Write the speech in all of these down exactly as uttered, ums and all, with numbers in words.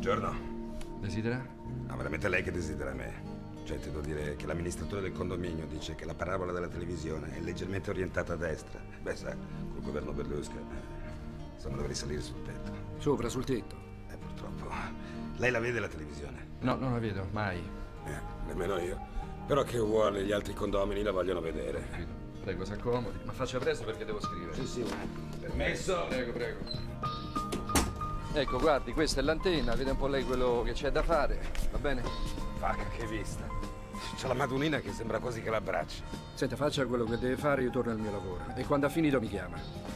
Buongiorno. Desidera? No, veramente lei che desidera me. Cioè, ti devo dire che l'amministratore del condominio dice che la parabola della televisione è leggermente orientata a destra. Beh, sai, col governo Berlusconi, eh, insomma, dovrei salire sul tetto. Sopra, sul tetto? Eh, purtroppo. Lei la vede la televisione? No, non la vedo, mai. Eh, nemmeno io. Però che vuole, gli altri condomini la vogliono vedere. Prego, si accomodi. Ma faccia presto perché devo scrivere. Sì, sì, un attimo. Permesso? Prego, prego. Ecco, guardi, questa è l'antenna, vede un po' lei quello che c'è da fare, va bene? Vacca, che vista. C'è la Madonnina che sembra quasi che l'abbracci. Senta, faccia quello che deve fare, io torno al mio lavoro. E quando ha finito mi chiama.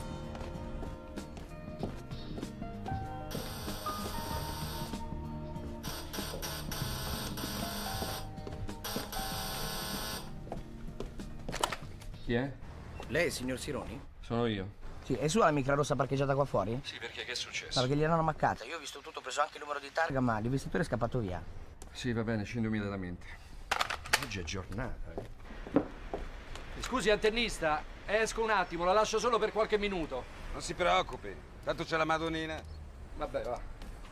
Chi è? Lei, signor Sironi? Sono io. Sì, è sua la micra rossa parcheggiata qua fuori? Sì, perché che è successo? No, perché gliel'hanno ammaccata. Io ho visto tutto, ho preso anche il numero di targa, ma l'investitore è scappato via. Sì, va bene, scendo immediatamente. Oggi è giornata, eh. Scusi, antennista, esco un attimo, la lascio solo per qualche minuto. Non si preoccupi, tanto c'è la Madonnina. Vabbè, va.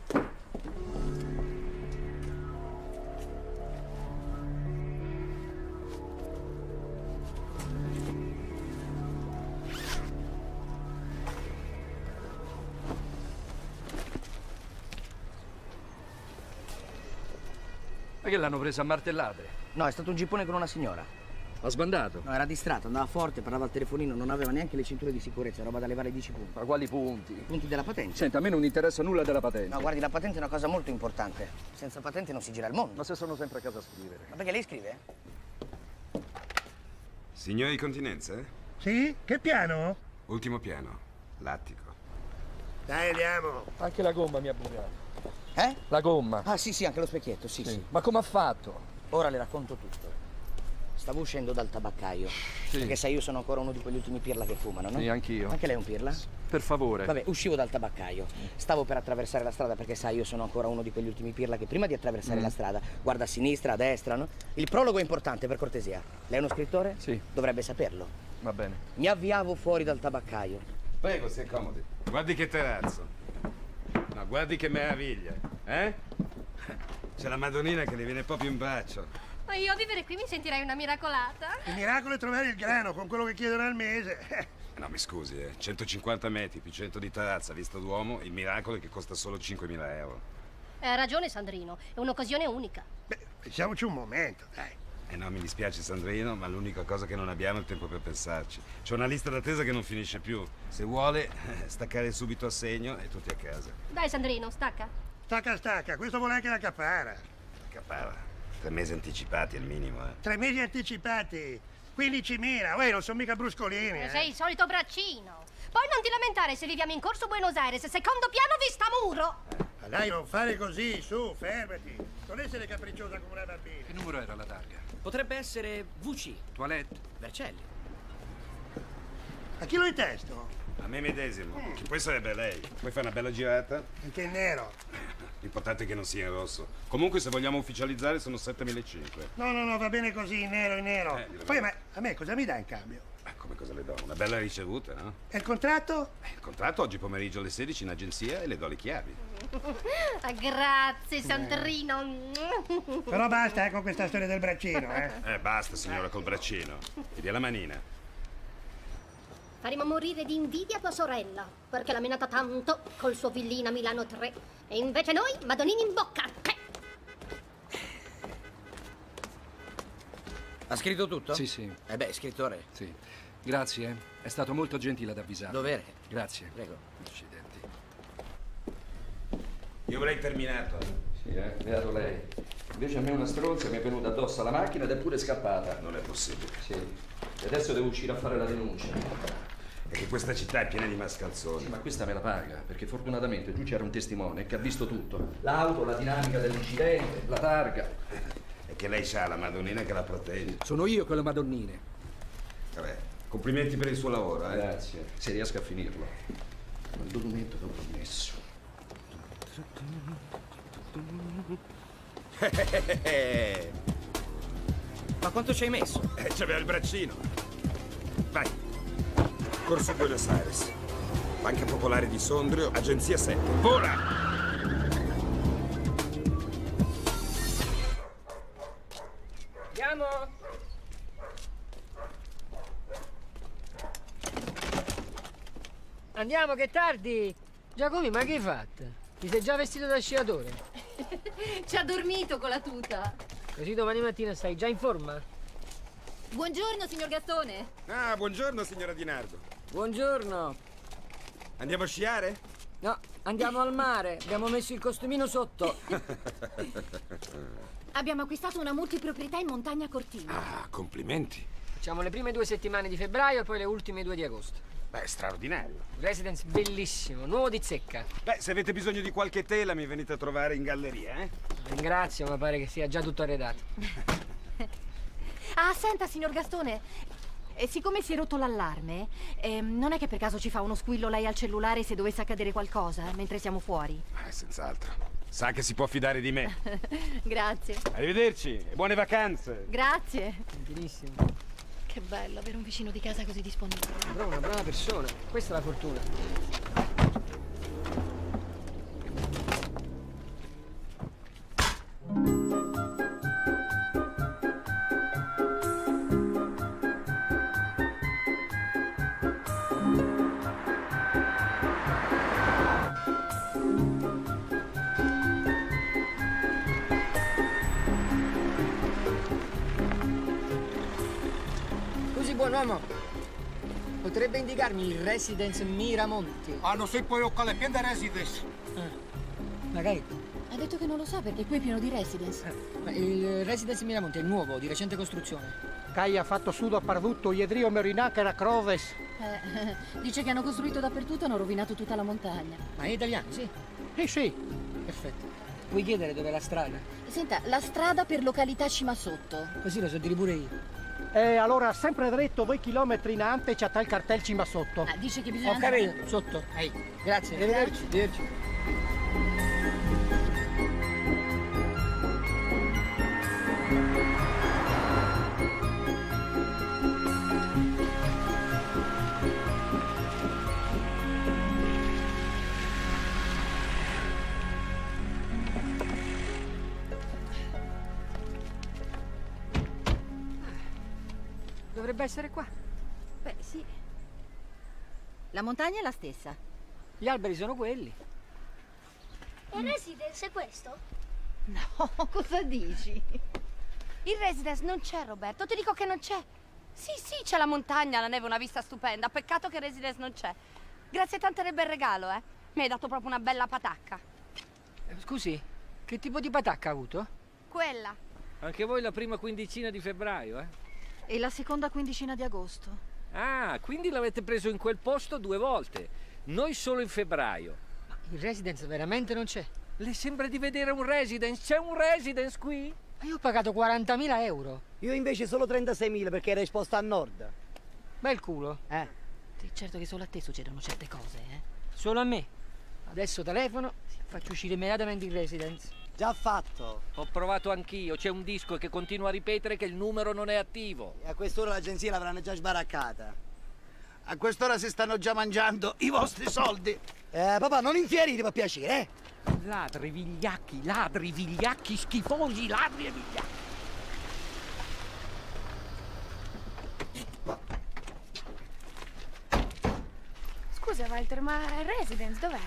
Ma che l'hanno presa a martellate? No, è stato un gippone con una signora. Ha sbandato? No, era distratto, andava forte, parlava al telefonino, non aveva neanche le cinture di sicurezza, roba da levare dieci punti. Ma quali punti? I punti della patente. Senta, a me non interessa nulla della patente. No, guardi, la patente è una cosa molto importante. Senza patente non si gira il mondo. Ma se sono sempre a casa a scrivere. Ma perché lei scrive? Signori continenze? Sì? Che piano? Ultimo piano, l'attico. Dai, andiamo. Anche la gomma mi ha bucato. Eh? La gomma? Ah, sì, sì, anche lo specchietto, sì, sì. Sì. Ma come ha fatto? Ora le racconto tutto. Stavo uscendo dal tabaccaio. Sì. Perché sai, io sono ancora uno di quegli ultimi pirla che fumano, no? Sì, anch'io. Anche lei è un pirla? Per favore. Vabbè, uscivo dal tabaccaio. Stavo per attraversare la strada perché sai, io sono ancora uno di quegli ultimi pirla che prima di attraversare Mm. la strada guarda a sinistra, a destra, no? Il prologo è importante, per cortesia. Lei è uno scrittore? Sì. Dovrebbe saperlo. Va bene. Mi avviavo fuori dal tabaccaio. Prego, si accomodi. Guardi che terrazzo. No, guardi che meraviglia, eh? C'è la Madonnina che le viene proprio in braccio. Ma io a vivere qui mi sentirei una miracolata. Il miracolo è trovare il grano con quello che chiedono al mese. No, mi scusi, eh. centocinquanta metri più cento di terrazza, vista d'uomo, il miracolo è che costa solo cinquemila euro. Ha ragione Sandrino, è un'occasione unica. Beh, pensiamoci un momento, dai. Eh no, mi dispiace Sandrino, ma l'unica cosa che non abbiamo è il tempo per pensarci. C'è una lista d'attesa che non finisce più. Se vuole, eh, staccare subito a segno e tutti a casa. Dai Sandrino, stacca. Stacca, stacca, questo vuole anche la cappara. Capara. Tre mesi anticipati al minimo, eh. Tre mesi anticipati. quindicimila, uè, non sono mica bruscolini, eh. Sei il solito braccino. Poi non ti lamentare se viviamo in Corso Buenos Aires, secondo piano vista muro. Ma dai, non fare così, su, fermati. Non essere capricciosa come una bambina. Che numero era la targa? Potrebbe essere V C. Toilette? Vercelli. A chi lo intesto? A me medesimo, che poi sarebbe lei. Puoi fare una bella girata? Anche in nero. L'importante è che non sia in rosso. Comunque, se vogliamo ufficializzare, sono settemilacinquecento. No, no, no, va bene così, in nero, in nero. Eh, Poi ma, a me cosa mi dà in cambio? Ah, come cosa le do? Una bella ricevuta, no? E il contratto? Eh, Il contratto oggi pomeriggio alle sedici in agenzia e le do le chiavi. Ah, grazie Sandrino. Però basta, eh, con questa storia del braccino, eh. Eh, basta, signora, col braccino. E via la manina. Faremo morire di invidia tua sorella, perché l'ha menata tanto col suo villino a Milano tre. E invece noi, Madonnini in bocca. Ha scritto tutto? Sì, sì. Eh beh, scrittore. Sì. Grazie, eh. È stato molto gentile ad avvisare. Dovere. Grazie. Prego. Accidenti. Io avrei terminato. Sì, eh, beato lei. Invece a me una stronza mi è venuta addosso alla macchina ed è pure scappata. Non è possibile. Sì. E adesso devo uscire a fare la denuncia. È che questa città è piena di Sì, mascalzoni. ma questa me la paga, perché fortunatamente giù c'era un testimone che ha visto tutto. L'auto, la dinamica dell'incidente, la targa. È che lei sa la Madonnina che la protegge. Sono io quelle madonnine. Vabbè, complimenti per il suo lavoro, eh. Grazie, se riesco a finirlo. Ma il documento che ho promesso. Ma quanto ci hai messo? Eh, c'aveva il braccino. Vai. Corso Buenos Aires. Banca Popolare di Sondrio, agenzia sette. Vola! Andiamo, che è tardi! Giacomi, ma che hai fatto? Ti sei già vestito da sciatore? Ci ha dormito con la tuta. Così domani mattina stai già in forma? Buongiorno, signor Gastone. Ah, buongiorno, signora Di Nardo. Buongiorno. Andiamo a sciare? No, andiamo al mare. Abbiamo messo il costumino sotto. Abbiamo acquistato una multiproprietà in montagna Cortina. Ah, complimenti. Facciamo le prime due settimane di febbraio e poi le ultime due di agosto. Beh, straordinario. Residence bellissimo, nuovo di zecca. Beh, se avete bisogno di qualche tela mi venite a trovare in galleria, eh? Ringrazio, ma pare che sia già tutto arredato. Ah, senta, signor Gastone, eh, siccome si è rotto l'allarme, eh, non è che per caso ci fa uno squillo lei al cellulare se dovesse accadere qualcosa eh, mentre siamo fuori? Eh, senz'altro. Sa che si può fidare di me. Grazie. Arrivederci e buone vacanze. Grazie. Gentilissimo. Che bello avere un vicino di casa così disponibile. Però una brava persona, questa è la fortuna. Buon uomo, potrebbe indicarmi il Residence Miramonti? Ah, non sei poi occale piena residence. Ah, magari. Ha detto che non lo sa perché qui è pieno di residence. Eh, ma il Residence Miramonti è nuovo, di recente costruzione. Cai ha fatto sudo parvutto, Iedrio Merinacher Croves. Eh, dice che hanno costruito dappertutto e hanno rovinato tutta la montagna. Ma è italiano, sì? Eh sì. Perfetto. Puoi chiedere dov'è la strada? Senta, la strada per località Cimasotto. Così lo so dire pure io. E allora, sempre dritto, due chilometri in avanti c'è il cartel cima sotto. Ah, dice che bisogna Ho andare... capito, sotto. Ehi, grazie. Arrivederci. Arrivederci. Dovrebbe essere qua. Beh, sì. La montagna è la stessa. Gli alberi sono quelli. E Residence è questo? No, cosa dici? Il Residence non c'è, Roberto. Ti dico che non c'è. Sì, sì, c'è la montagna, la neve, una vista stupenda. Peccato che il Residence non c'è. Grazie tante del bel regalo, eh. Mi hai dato proprio una bella patacca. Eh, scusi, che tipo di patacca ha avuto? Quella. Anche voi la prima quindicina di febbraio, eh? E la seconda quindicina di agosto. Ah, quindi l'avete preso in quel posto due volte. Noi solo in febbraio. Ma il Residence veramente non c'è? Le sembra di vedere un Residence? C'è un Residence qui? Ma io ho pagato quarantamila euro. Io invece solo trentaseimila perché ero esposto a nord. Bel culo. Eh. Sì, certo che solo a te succedono certe cose, eh. Solo a me. Adesso telefono, faccio uscire immediatamente il Residence. Già fatto. Ho provato anch'io, c'è un disco che continua a ripetere che il numero non è attivo. E a quest'ora l'agenzia l'avranno già sbaraccata. A quest'ora si stanno già mangiando i vostri soldi. Eh, papà, non infierite per piacere, eh? Ladri, vigliacchi, ladri, vigliacchi, schifosi, ladri e vigliacchi. Scusa, Walter, ma il Residence dov'è?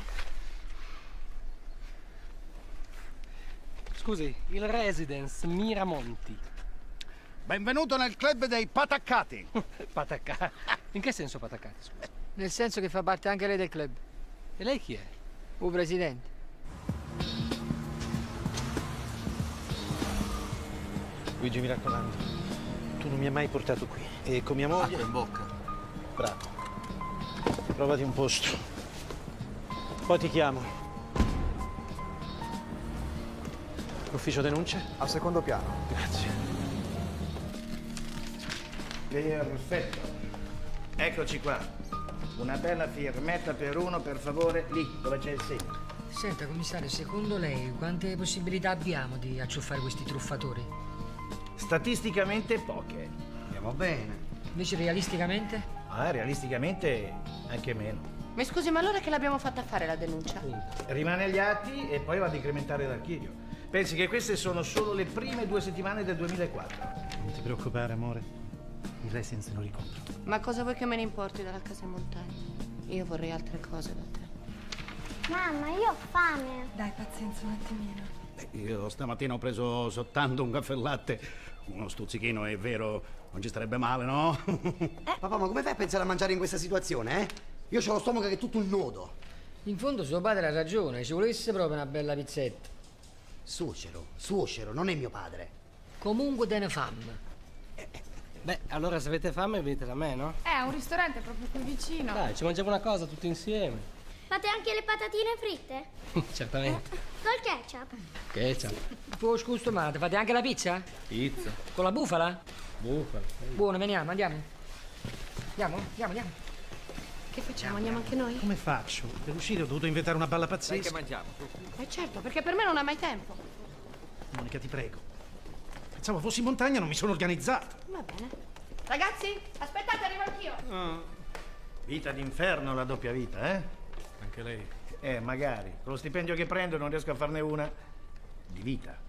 Scusi, il Residence Miramonti. Benvenuto nel club dei pataccati. Pataccati? In che senso pataccati, scusi? Nel senso che fa parte anche lei del club. E lei chi è? Un presidente. Luigi, mi raccomando, tu non mi hai mai portato qui. E con mia moglie... Acqua in bocca. Bravo. Trovati un posto. Poi ti chiamo. Ufficio denunce? Al secondo piano. Grazie. Perfetto. Eccoci qua. Una bella firmetta per uno, per favore, lì, dove c'è il segno. Senta, commissario, secondo lei quante possibilità abbiamo di acciuffare questi truffatori? Statisticamente poche. Andiamo bene. Invece realisticamente? Ah, realisticamente anche meno. Mi scusi, ma allora che l'abbiamo fatta fare la denuncia? Rimane agli atti e poi va ad incrementare l'archivio. Pensi che queste sono solo le prime due settimane del duemilaquattro. Non ti preoccupare, amore. Il Residence lo ricompro. Ma cosa vuoi che me ne importi dalla casa in montagna? Io vorrei altre cose da te. Mamma, io ho fame. Dai, pazienza un attimino. Beh, io stamattina ho preso soltanto un caffè e latte, uno stuzzichino, è vero, non ci starebbe male, no? Eh, papà, ma come fai a pensare a mangiare in questa situazione, eh? Io ho lo stomaco che è tutto un nodo. In fondo suo padre ha ragione, ci volesse proprio una bella pizzetta. Suocero, suocero, non è mio padre. Comunque te ne fam. Beh, allora se avete fame venite da me, no? Eh, un ristorante proprio qui vicino. Dai, ci mangiamo una cosa tutti insieme. Fate anche le patatine fritte? Certamente. Col ketchup? Ketchup. Poi scusa, ma fate anche la pizza? Pizza. Con la bufala? Bufala. Buono, veniamo, andiamo. Andiamo, andiamo, andiamo. Che facciamo? Andiamo anche noi? Come faccio? Per uscire ho dovuto inventare una balla Sai pazzesca. che mangiamo? Eh certo, perché per me non ha mai tempo. Monica, ti prego. Pensavo fossi in montagna, non mi sono organizzato. Va bene. Ragazzi, aspettate, arrivo anch'io. Oh. Vita d'inferno la doppia vita, eh? Anche lei. Eh, magari. Con lo stipendio che prendo non riesco a farne una di vita.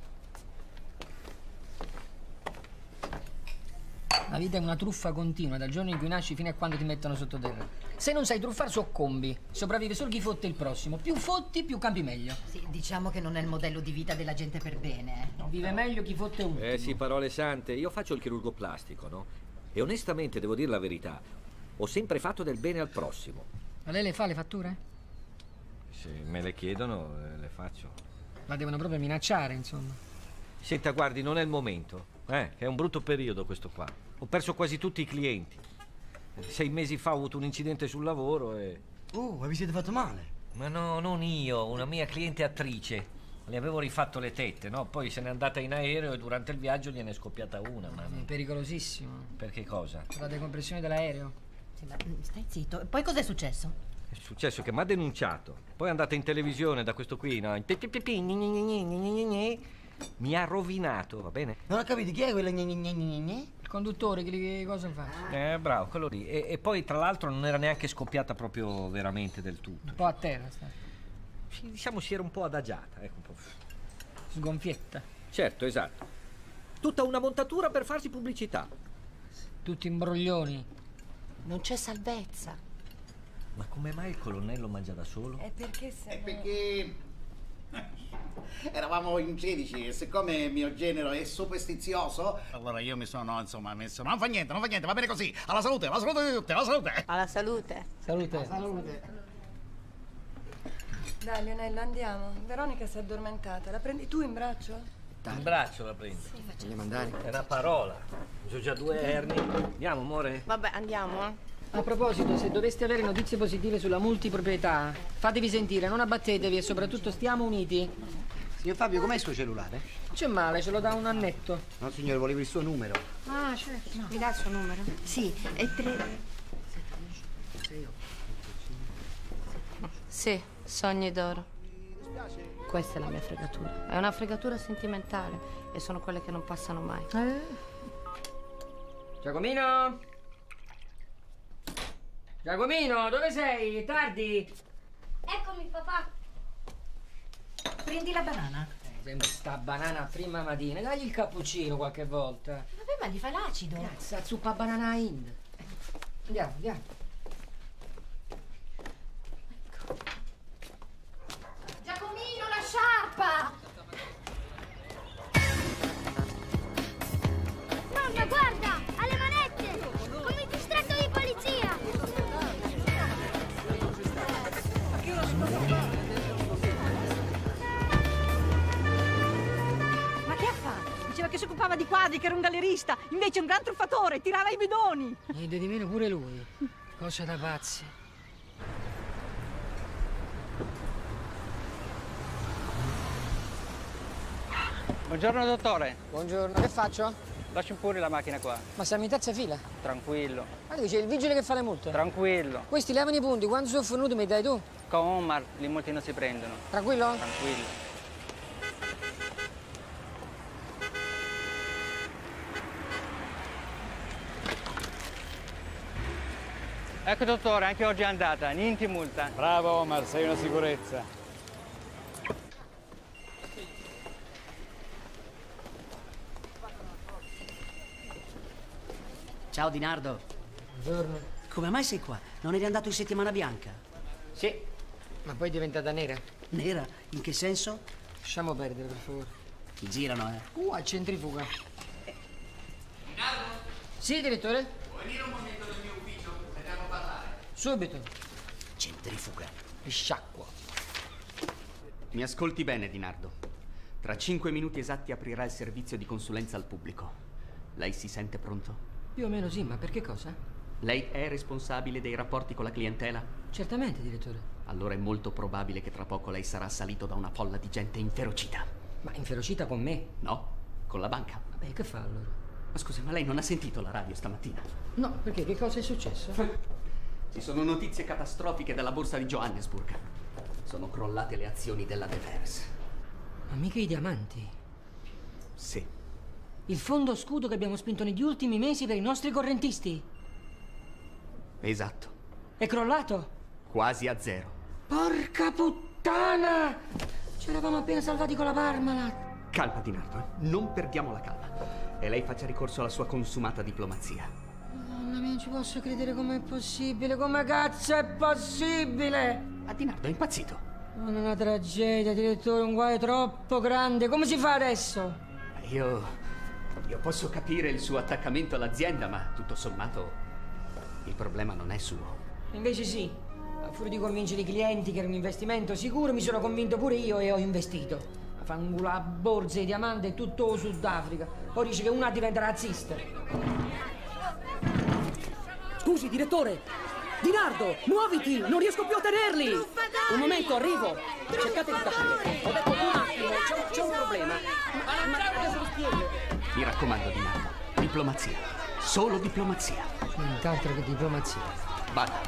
La vita è una truffa continua, dal giorno in cui nasci fino a quando ti mettono sottoterra. Se non sai truffare, soccombi. Sopravvive solo chi fotte il prossimo. Più fotti, più campi meglio. Sì, diciamo che non è il modello di vita della gente per bene. Eh. Vive meglio chi fotte ultimo. Eh sì, parole sante. Io faccio il chirurgo plastico, no? E onestamente, devo dire la verità, ho sempre fatto del bene al prossimo. Ma lei le fa le fatture? Se me le chiedono, eh, le faccio. La devono proprio minacciare, insomma. Senta, guardi, non è il momento. Eh, è un brutto periodo questo qua. Ho perso quasi tutti i clienti. Sei mesi fa ho avuto un incidente sul lavoro e... Oh, ma vi siete fatto male? Ma no, non io, una mia cliente attrice. Le avevo rifatto le tette, no? Poi se n'è andata in aereo e durante il viaggio gliene è scoppiata una. Ma... È pericolosissimo. Per che cosa? Per la decompressione dell'aereo. Sì, ma stai zitto. E poi cos'è successo? È successo che mi ha denunciato. Poi è andata in televisione da questo qui, no? Mi ha rovinato, va bene? Non ho capito, chi è quello gne gne gne gne gne? Il conduttore, che, che cosa fa? Eh, bravo, quello lì. E, e poi, tra l'altro, non era neanche scoppiata proprio veramente del tutto. Un po' a terra sta. Sì, diciamo si era un po' adagiata, ecco un po'. Sgonfietta. Certo, esatto. Tutta una montatura per farsi pubblicità. Tutti imbroglioni. Non c'è salvezza. Ma come mai il colonnello mangia da solo? È perché se... È perché... eravamo in sedici e siccome il mio genero è superstizioso, allora io mi sono, insomma, messo... Non fa niente, non fa niente, va bene così. Alla salute, alla salute di tutti, alla salute. Alla salute. Salute. Alla salute. Dai, Leonello, andiamo. Veronica si è addormentata. La prendi tu in braccio? In braccio la prendo. Sì, Vogliamo andare? È una parola. Ho già due erni. Andiamo, amore? Vabbè, andiamo, eh. A proposito, se doveste avere notizie positive sulla multiproprietà, fatevi sentire, non abbattetevi e soprattutto stiamo uniti. Signor Fabio, com'è il suo cellulare? C'è male, ce lo dà un annetto. No, signore, volevo il suo numero. Ah, certo. No. Mi dà il suo numero? Sì, è tre... Sì, sogni d'oro. Questa è la mia fregatura. È una fregatura sentimentale e sono quelle che non passano mai. Eh? Giacomino? Giacomino, dove sei? È tardi. Eccomi, papà. Prendi la banana. Eh, sempre sta banana a prima mattina. Dagli il cappuccino qualche volta. Vabbè, ma gli fai l'acido. Grazie, zuppa banana Ind. Andiamo, andiamo. Giacomino, la sciarpa! Mamma, guarda! Ha le manette! Come il distretto di polizia! Ma che ha fatto? Diceva che si occupava di quadri, che era un gallerista, invece è un gran truffatore, tirava i bidoni. Niente di meno pure lui. Cosa da pazzi. Buongiorno dottore. Buongiorno, che faccio? Lasci pure la macchina qua. Ma siamo in terza fila? Tranquillo. Ma dice il vigile che fa le multe? Tranquillo. Questi levano i punti, quando sono fornuti mi dai tu? Con Omar le multe non si prendono. Tranquillo? Tranquillo. Ecco dottore, anche oggi è andata, niente multa. Bravo Omar, sei una sicurezza. Ciao Dinardo. Buongiorno. come mai sei qua? Non eri andato in settimana bianca? Sì, ma poi è diventata nera. Nera? In che senso? Lasciamo perdere, per favore. Ti girano, eh? Uh, a centrifuga. Sì, direttore? Puoi venire un momento nel mio ufficio? Dobbiamo parlare. Subito. Centrifuga. Sciacquo. Mi ascolti bene, Dinardo. Tra cinque minuti esatti aprirà il servizio di consulenza al pubblico. Lei si sente pronto? Più o meno sì, ma per che cosa? Lei è responsabile dei rapporti con la clientela? Certamente, direttore. Allora è molto probabile che tra poco lei sarà assalito da una folla di gente inferocita. Ma inferocita con me? No, con la banca. Vabbè, che fa allora? Ma scusi, ma lei non ha sentito la radio stamattina? No, perché? Che cosa è successo? Ci sono notizie catastrofiche dalla borsa di Johannesburg. Sono crollate le azioni della De Beers. Ma mica i diamanti? Sì. Il fondo scudo che abbiamo spinto negli ultimi mesi per i nostri correntisti? Esatto. È crollato? Quasi a zero. Porca puttana! Ci eravamo appena salvati con la Parmalat. Calma, Dinardo, eh? Non perdiamo la calma. E lei faccia ricorso alla sua consumata diplomazia. Madonna mia, non ci posso credere, com'è possibile? Come cazzo è possibile? Ma Dinardo è impazzito. Non è una tragedia, direttore, un guaio troppo grande. Come si fa adesso? Io... io posso capire il suo attaccamento all'azienda, ma tutto sommato il problema non è suo. Invece sì. A furia di convincere i clienti che era un investimento sicuro, mi sono convinto pure io e ho investito. A fangula borse di diamante e tutto Sudafrica. Poi dice che una diventa razzista. Scusi, direttore! Dinardo, muoviti! Non riesco più a tenerli! Un momento, arrivo! Cercate di capire. Ho detto un attimo, c'è, c'è un problema. Ma, ma cosa mi spiego? Mi raccomando, Dinardo, diplomazia. Solo diplomazia. Nient'altro che diplomazia. Vada.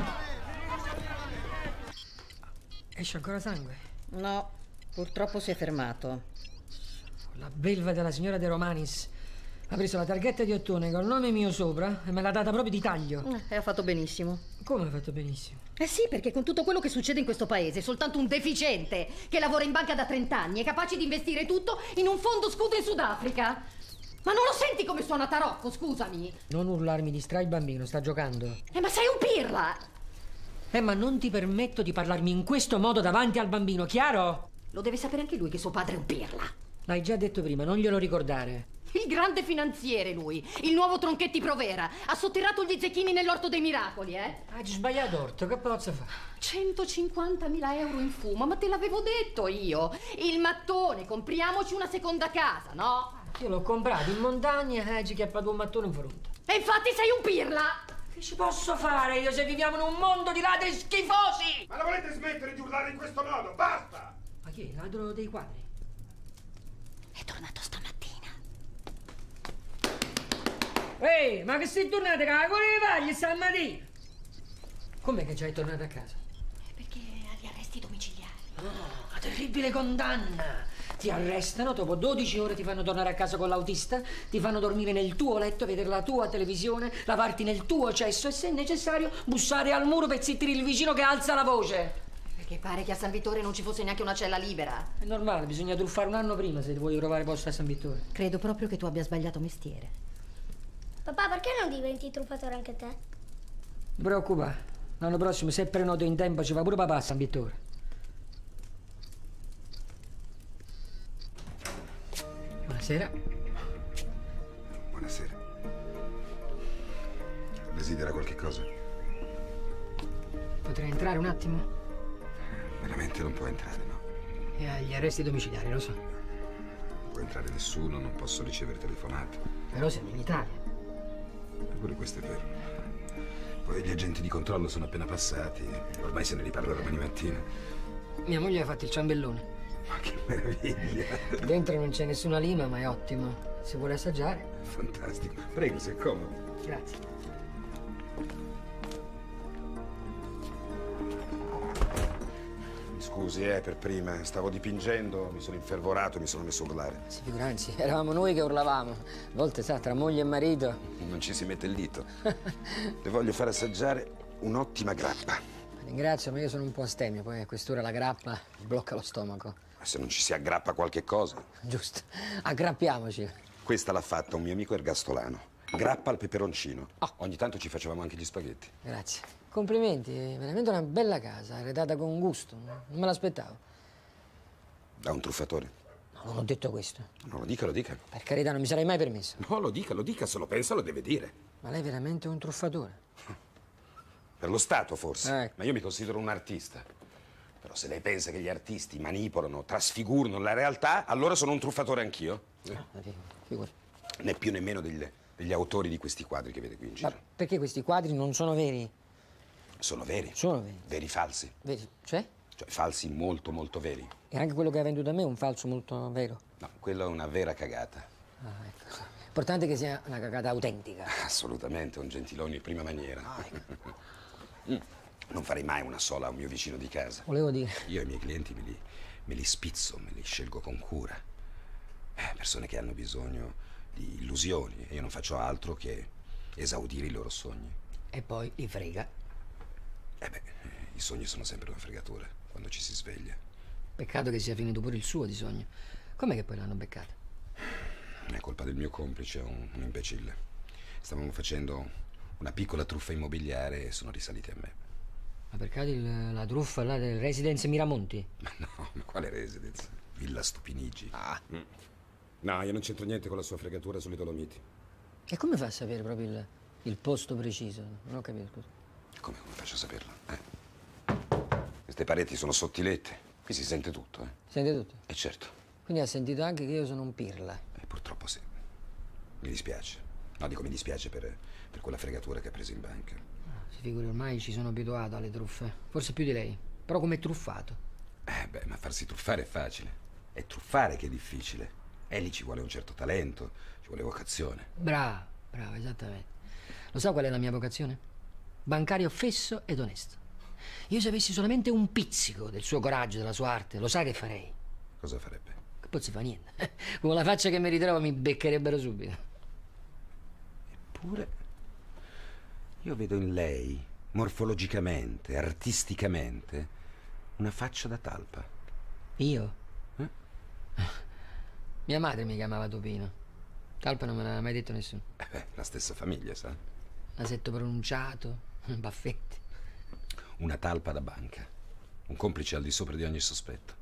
Esce ancora sangue? No, purtroppo si è fermato. La belva della signora De Romanis ha preso la targhetta di ottone col nome mio sopra e me l'ha data proprio di taglio. E ha fatto benissimo. Come ha fatto benissimo? Eh sì, perché con tutto quello che succede in questo paese, soltanto un deficiente che lavora in banca da trent'anni è capace di investire tutto in un fondo scudo in Sudafrica. Ma non lo senti come suona tarocco, scusami? Non urlarmi, distrai il bambino, sta giocando. Eh, ma sei un pirla! Eh, ma non ti permetto di parlarmi in questo modo davanti al bambino, chiaro? Lo deve sapere anche lui che suo padre è un pirla. L'hai già detto prima, non glielo ricordare. Il grande finanziere, lui. Il nuovo Tronchetti Provera. Ha sotterrato gli zecchini nell'orto dei miracoli, eh? Hai sbagliato orto, che pozzo fa? centocinquantamila euro in fumo, ma te l'avevo detto io. Il mattone, compriamoci una seconda casa, no? Io l'ho comprato in montagna e ci chiappato un mattone in fronte. E infatti sei un pirla! Che ci posso fare io se viviamo in un mondo di ladri schifosi? Ma la volete smettere di urlare in questo modo? Basta! Ma chi è? Ladro dei quadri? È tornato stamattina. Ehi, ma che sei tornato con la cuore di paglia stamattina? Com'è che già è tornato a casa? Perché agli arresti domiciliari. No, una terribile condanna. Ti arrestano, dopo dodici ore ti fanno tornare a casa con l'autista, ti fanno dormire nel tuo letto, vedere la tua televisione, lavarti nel tuo cesso e se necessario bussare al muro per zittire il vicino che alza la voce. Perché pare che a San Vittore non ci fosse neanche una cella libera. È normale, bisogna truffare un anno prima se ti vuoi trovare posto a San Vittore. Credo proprio che tu abbia sbagliato mestiere. Papà, perché non diventi truffatore anche te? Non ti preoccupare, l'anno prossimo se prenoto in tempo ci va pure papà a San Vittore. Buonasera. Buonasera. Desidera qualche cosa? Potrei entrare un attimo? Veramente non può entrare, no? E agli arresti domiciliari, lo so. Non può entrare nessuno, non posso ricevere telefonate. Però siamo in Italia. Eppure questo è vero. Poi gli agenti di controllo sono appena passati. Ormai se ne riparla domani mattina. Mia moglie ha fatto il ciambellone. Ma che meraviglia! Dentro non c'è nessuna lima, ma è ottimo. Se vuole assaggiare. Fantastico. Prego, se è comodo. Grazie. Mi scusi, eh, per prima. Stavo dipingendo, mi sono infervorato, mi sono messo a urlare. Si figura, anzi, eravamo noi che urlavamo. A volte, sa, tra moglie e marito. Non ci si mette il dito. Le voglio far assaggiare un'ottima grappa. Ringrazio, ma io sono un po' astemio, poi a quest'ora la grappa blocca lo stomaco. Ma se non ci si aggrappa qualche cosa? Giusto, aggrappiamoci. Questa l'ha fatta un mio amico ergastolano. grappa al peperoncino. Oh. Ogni tanto ci facevamo anche gli spaghetti. Grazie. Complimenti, è veramente una bella casa, arredata con gusto. Non me l'aspettavo. Da un truffatore? No, non ho detto questo. No, lo dica, lo dica. Per carità, non mi sarei mai permesso. No, lo dica, lo dica, se lo pensa lo deve dire. Ma lei è veramente un truffatore? Per lo Stato, forse. Ecco. Ma io mi considero un artista. Però se lei pensa che gli artisti manipolano, trasfigurano la realtà, allora sono un truffatore anch'io. Eh. Ah, figura. Né più nemmeno degli, degli autori di questi quadri che vede qui in giro. Ma perché questi quadri non sono veri? Sono veri. Sono veri. Veri falsi. Veri, cioè? Cioè falsi molto molto veri. E anche quello che ha venduto a me è un falso molto vero? No, quello è una vera cagata. Ah, ecco. L'importante è che sia una cagata autentica. Assolutamente, un gentilone di prima maniera. Ah, ecco. mm. Non farei mai una sola a un mio vicino di casa. Volevo dire. Io i miei clienti me li, me li spizzo, me li scelgo con cura. Eh, persone che hanno bisogno di illusioni e io non faccio altro che esaudire i loro sogni. E poi li frega. Eh beh, i sogni sono sempre una fregatura quando ci si sveglia. Peccato che sia finito pure il suo di sogno. Com'è che poi l'hanno beccato? Non è colpa del mio complice, un, un imbecille. Stavamo facendo una piccola truffa immobiliare e sono risaliti a me. Ma per caso il, la truffa là del Residence Miramonti? Ma no, ma quale Residence? Villa Stupinigi. Ah. Mm. No, io non c'entro niente con la sua fregatura sulle Dolomiti. E come fa a sapere proprio il, il posto preciso? Non ho capito, scusa. Come, come faccio a saperlo? Eh? Queste pareti sono sottilette. Qui si sente tutto, eh? Sente tutto? Eh certo. Quindi ha sentito anche che io sono un pirla? Eh, purtroppo sì. Mi dispiace. No, dico mi dispiace per, per quella fregatura che ha preso in banca. Ah, si figuri, ormai ci sono abituato alle truffe. Forse più di lei. Però come truffato. Eh beh, ma farsi truffare è facile. È truffare che è difficile. E lì ci vuole un certo talento, ci vuole vocazione. Bravo, bravo, esattamente. Lo sa qual è la mia vocazione? Bancario fesso ed onesto. Io se avessi solamente un pizzico del suo coraggio, della sua arte, lo sa che farei? Cosa farebbe? Che poi si fa niente. Con la faccia che mi ritrovo mi beccherebbero subito. Eppure io vedo in lei, morfologicamente, artisticamente, una faccia da talpa. Io? Eh? Mia madre mi chiamava Topino. Talpa non me l'ha mai detto nessuno. Eh beh, la stessa famiglia, sa? Nasetto pronunciato, baffetti. Una talpa da banca. Un complice al di sopra di ogni sospetto.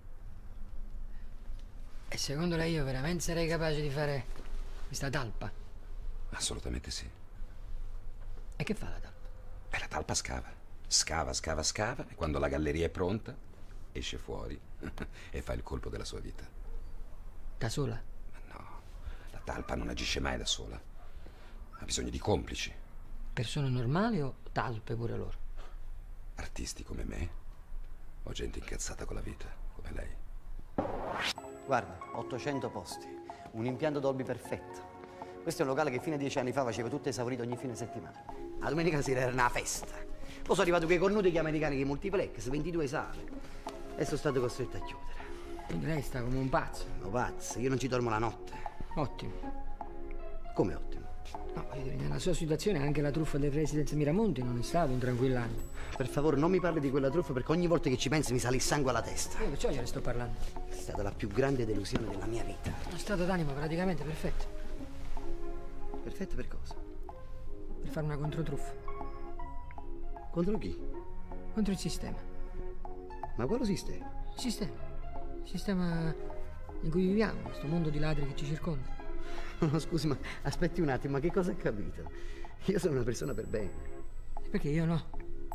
E secondo lei io veramente sarei capace di fare questa talpa? Assolutamente sì. E che fa la talpa? E la talpa scava. Scava, scava, scava. E quando la galleria è pronta, esce fuori e fa il colpo della sua vita. Da sola? Ma no, la talpa non agisce mai da sola. Ha bisogno di complici. Persone normali o talpe pure loro? Artisti come me o gente incazzata con la vita, come lei. Guarda, ottocento posti, un impianto Dolby perfetto. Questo è un locale che fino a dieci anni fa faceva tutto esaurito ogni fine settimana. La domenica sera era una festa. Poi sono arrivati quei cornuti che americani che multiplex, ventidue sale. E sono stato costretto a chiudere. Quindi lei sta come un pazzo? No, pazzo, io non ci dormo la notte. Ottimo. Come ottimo? No, nella sua situazione anche la truffa del Residence Miramonti non è stato un tranquillante. Per favore, non mi parli di quella truffa perché ogni volta che ci pensi mi sale il sangue alla testa. Io perciò gliene sto parlando. È stata la più grande delusione della mia vita. Uno stato d'animo praticamente perfetto. Perfetto per cosa? Per fare una controtruffa. Contro chi? Contro il sistema. Ma quale sistema? Il sistema. Il sistema in cui viviamo, questo mondo di ladri che ci circonda. No, scusi, ma aspetti un attimo, ma che cosa ha capito? Io sono una persona per bene. Perché io no?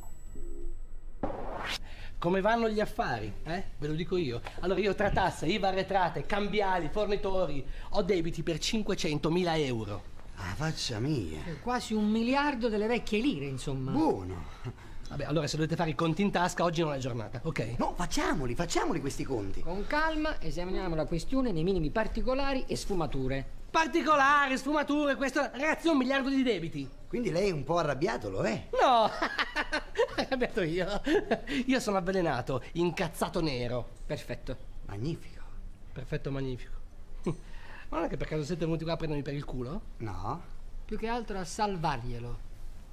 Come vanno gli affari, eh? Ve lo dico io. Allora io tra tasse, I V A arretrate, cambiali, fornitori, ho debiti per cinquecentomila euro. Ah, faccia mia. Quasi un miliardo delle vecchie lire, insomma. Buono. Vabbè, allora se dovete fare i conti in tasca, oggi non è giornata, ok? No, facciamoli, facciamoli questi conti. Con calma esaminiamo la questione nei minimi particolari e sfumature. Particolari, sfumature, questo... Ragazzi, un miliardo di debiti. Quindi lei è un po' arrabbiato, lo è? No, arrabbiato io. Io sono avvelenato, incazzato nero. Perfetto. Magnifico. Perfetto, magnifico. Ma non è che per caso siete venuti qua a prendermi per il culo? No. Più che altro a salvarglielo.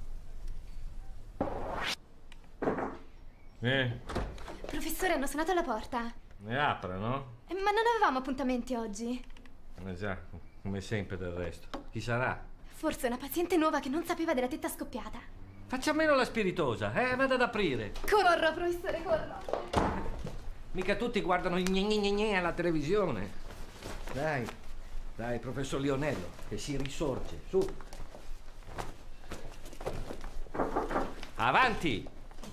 Eh. Professore, hanno suonato alla porta. Ne apre, no? Eh, ma non avevamo appuntamenti oggi. Eh già, come sempre del resto. Chi sarà? Forse una paziente nuova che non sapeva della tetta scoppiata. Faccia meno la spiritosa, eh? Vada ad aprire. Corro, professore, corro. Mica tutti guardano il gne gne gne gne alla televisione. Dai, dai, professor Lionello, che si risorge, su. Avanti!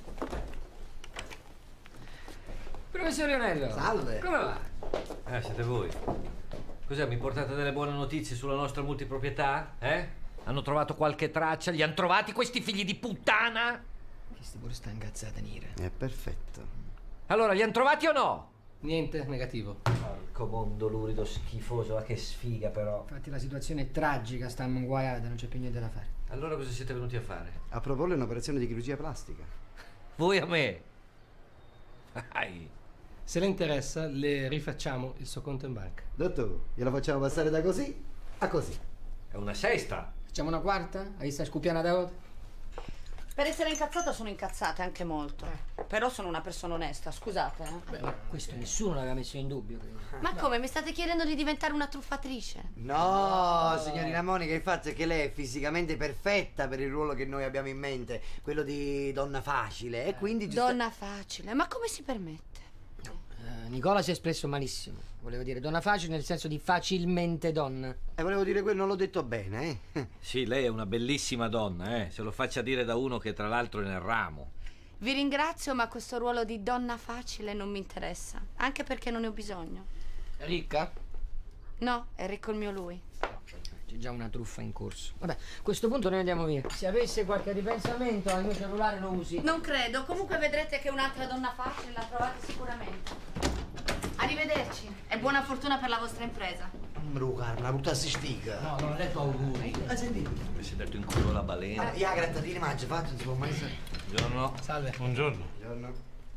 Professor Lionello. Salve. Come va? Eh, siete voi. Cos'è, mi portate delle buone notizie sulla nostra multiproprietà? Eh? Hanno trovato qualche traccia? Li hanno trovati questi figli di puttana? Che sti pure sta incazzata nire. È perfetto. Allora, li hanno trovati o no? Niente, negativo. Porco mondo lurido schifoso, ma che sfiga però. Infatti la situazione è tragica, sta inguaiata, non c'è più niente da fare. Allora cosa siete venuti a fare? A proporle un'operazione di chirurgia plastica. Voi a me? Ai. Se le interessa, le rifacciamo il suo conto in banca. Dottor, glielo facciamo passare da così a così. È una sesta. Facciamo una quarta? Hai sta scoppiana da volta? Per essere incazzata sono incazzata anche molto. Però sono una persona onesta, scusate. Eh. Beh, ma questo nessuno l'aveva messo in dubbio, credo. Ma come? Mi state chiedendo di diventare una truffatrice? No, signorina Monica, il fatto è che lei è fisicamente perfetta per il ruolo che noi abbiamo in mente, quello di donna facile, e quindi giusta... Donna facile? Ma come si permette? Uh, Nicola si è espresso malissimo. Volevo dire donna facile nel senso di facilmente donna. E volevo dire quello, non l'ho detto bene, eh? Sì, lei è una bellissima donna, eh? Se lo faccia dire da uno che tra l'altro è nel ramo. Vi ringrazio, ma questo ruolo di donna facile non mi interessa. Anche perché non ne ho bisogno. È ricca? No, è ricco il mio lui. C'è già una truffa in corso. Vabbè, a questo punto noi andiamo via. Se avesse qualche ripensamento al mio cellulare lo usi. Non credo, comunque vedrete che un'altra donna facile la trovate sicuramente. Arrivederci e buona fortuna per la vostra impresa. Bruca, una brutta si sfiga. No, non ho detto auguri. Hai sentito? Mi si è detto in culo la balena. Io la grattatina mangia, fatto, non si può mai sapere. Buongiorno. Salve. Buongiorno. Buongiorno.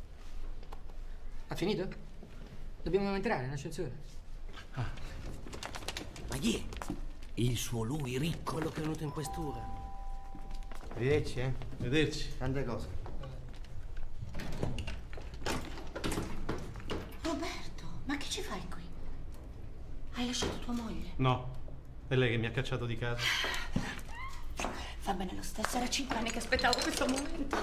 Ha finito? Dobbiamo entrare in ascensore. Ah. Ma chi è? Il suo lui ricco. Quello che è venuto in questura. Arrivederci, eh? Arrivederci. Tante cose. Roberto, ma che ci fai qui? Hai lasciato tua moglie? No, è lei che mi ha cacciato di casa. Va bene lo stesso, era cinque anni che aspettavo questo momento.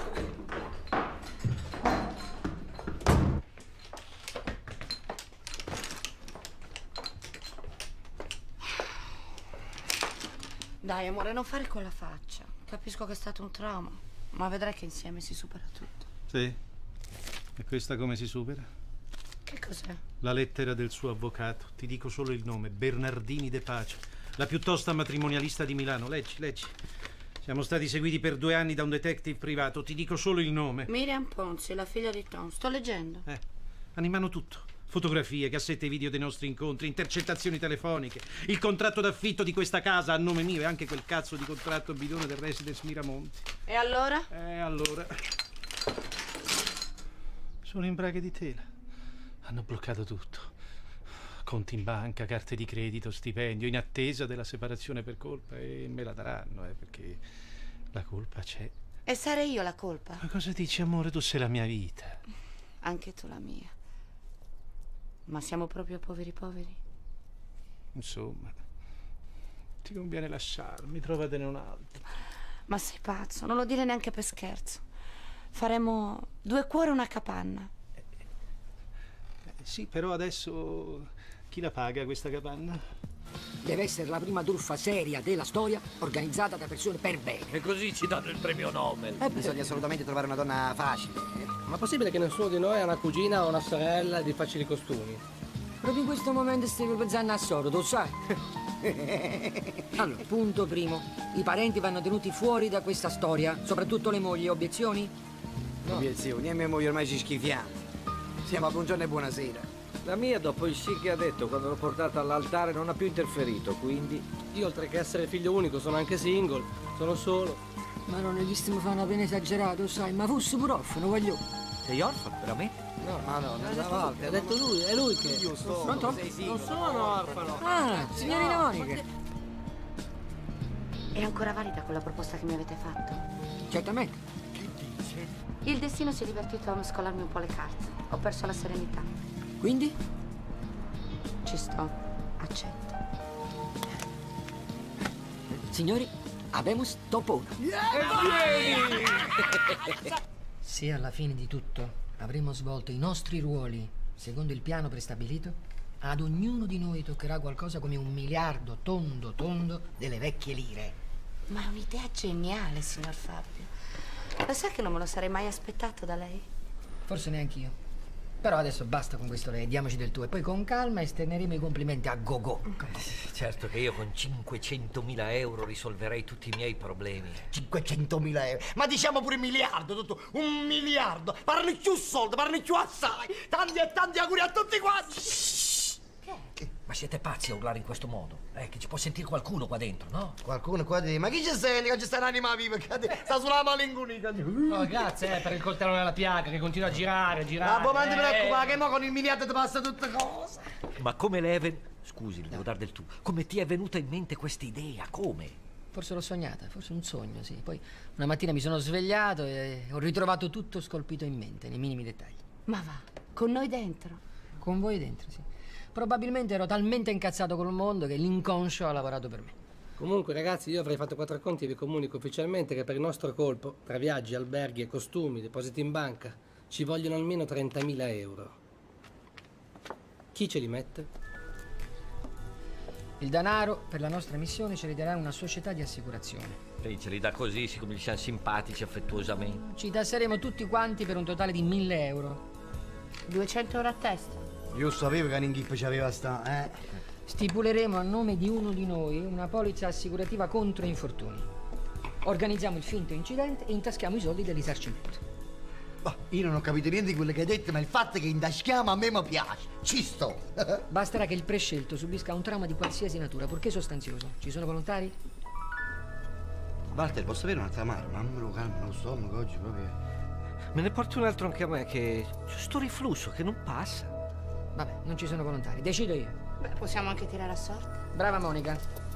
Dai amore, non fare quella faccia. Capisco che è stato un trauma, ma vedrai che insieme si supera tutto. Sì? E questa come si supera? Che cos'è? La lettera del suo avvocato. Ti dico solo il nome. Bernardini De Pace. La più tosta matrimonialista di Milano. Leggi, leggi. Siamo stati seguiti per due anni da un detective privato. Ti dico solo il nome. Miriam Ponzi, la figlia di Tom. Sto leggendo. Eh, hanno in mano tutto. Fotografie, cassette video dei nostri incontri, intercettazioni telefoniche, il contratto d'affitto di questa casa a nome mio e anche quel cazzo di contratto bidone del Residence Miramonti. E allora? E allora... Sono in braghe di tela. Hanno bloccato tutto. Conti in banca, carte di credito, stipendio, in attesa della separazione per colpa, e me la daranno, eh, perché la colpa c'è. E sarei io la colpa? Ma cosa dici, amore? Tu sei la mia vita. Anche tu la mia. Ma siamo proprio poveri poveri? Insomma, ti conviene lasciarmi, trovatene un altro. Ma sei pazzo, non lo dire neanche per scherzo. Faremo due cuori e una capanna. Eh, sì, però adesso chi la paga questa capanna? Deve essere la prima truffa seria della storia organizzata da persone per bene. E così ci danno il premio Nobel. Eh, bisogna assolutamente trovare una donna facile. Ma è possibile che nessuno di noi ha una cugina o una sorella di facili costumi? Proprio in questo momento stiamo pensando a Soro, lo sai? Allora, punto primo. I parenti vanno tenuti fuori da questa storia, soprattutto le mogli. Obiezioni? No. Obiezioni, e mia moglie ormai ci schifiamo. Siamo a buongiorno e buonasera. La mia, dopo il sì che ha detto quando l'ho portata all'altare, non ha più interferito, quindi... Io, oltre che essere figlio unico, sono anche single. Sono solo. Ma non ne distimo fare una pena esagerato, sai? Ma fosse pure orfano, voglio. Sei orfano, veramente? No, ma no, non ha detto, detto lui, è lui che... Io sono, Pronto? sei single. Non sono orfano. Ah, signorina No, Monica. perché... È ancora valida quella proposta che mi avete fatto? Certamente. Che dice? Il destino si è divertito a mescolarmi un po' le carte. Ho perso la serenità. Quindi? Ci sto. Accetto. Signori, habemus topona. Se alla fine di tutto avremo svolto i nostri ruoli secondo il piano prestabilito, ad ognuno di noi toccherà qualcosa come un miliardo tondo tondo delle vecchie lire. Ma è un'idea geniale, signor Fabio. Lo sa che non me lo sarei mai aspettato da lei? Forse neanch'io. Però adesso basta con questo lei, diamoci del tuo e poi con calma esterneremo i complimenti a go-go. Certo che io con cinquecentomila euro risolverei tutti i miei problemi. cinquecentomila euro. Ma diciamo pure miliardo, tutto. Un miliardo. Parli più soldi, parli più assai. Tanti e tanti auguri a tutti quanti. Che? Ma siete pazzi a urlare in questo modo? Eh, che ci può sentire qualcuno qua dentro, no? Qualcuno qua dentro? Ma chi ci sente? Che ci sta un'anima viva? Sta sulla malinconia. Oh, grazie eh, per il coltello nella piaga che continua a girare, a girare. Ma poi non ti eh. preoccupare, che mo con il miliardo ti passa tutte cose. Ma come le è ven... Scusi, le devo dare del tu. Come ti è venuta in mente questa idea? Come? Forse l'ho sognata, forse un sogno, sì. Poi una mattina mi sono svegliato e ho ritrovato tutto scolpito in mente, nei minimi dettagli. Ma va, con noi dentro? Con voi dentro, sì. Probabilmente ero talmente incazzato col mondo che l'inconscio ha lavorato per me. Comunque, ragazzi, io avrei fatto quattro conti e vi comunico ufficialmente che per il nostro colpo, tra viaggi, alberghi e costumi, depositi in banca, ci vogliono almeno trentamila euro. Chi ce li mette? Il denaro per la nostra missione ce li darà una società di assicurazione. Sì, ce li dà così, siccome li siamo simpatici affettuosamente. Ci tasseremo tutti quanti per un totale di mille euro. duecento euro a testa. Io sapevo che Ninghippo c'aveva sta, eh. Stipuleremo a nome di uno di noi una polizza assicurativa contro infortuni. Organizziamo il finto incidente e intaschiamo i soldi dell'risarcimento. Oh, io non ho capito niente di quello che hai detto, ma il fatto che intaschiamo a me mi piace. Ci sto. Basterà che il prescelto subisca un trauma di qualsiasi natura, purché sostanzioso. Ci sono volontari? Walter, posso avere un'altra mano? Mamma, lo calma lo stomaco oggi proprio. Me ne porti un altro anche a me, che c'è sto riflusso che non passa. Vabbè, non ci sono volontari, decido io. Beh, possiamo anche tirare a sorte. Brava Monica.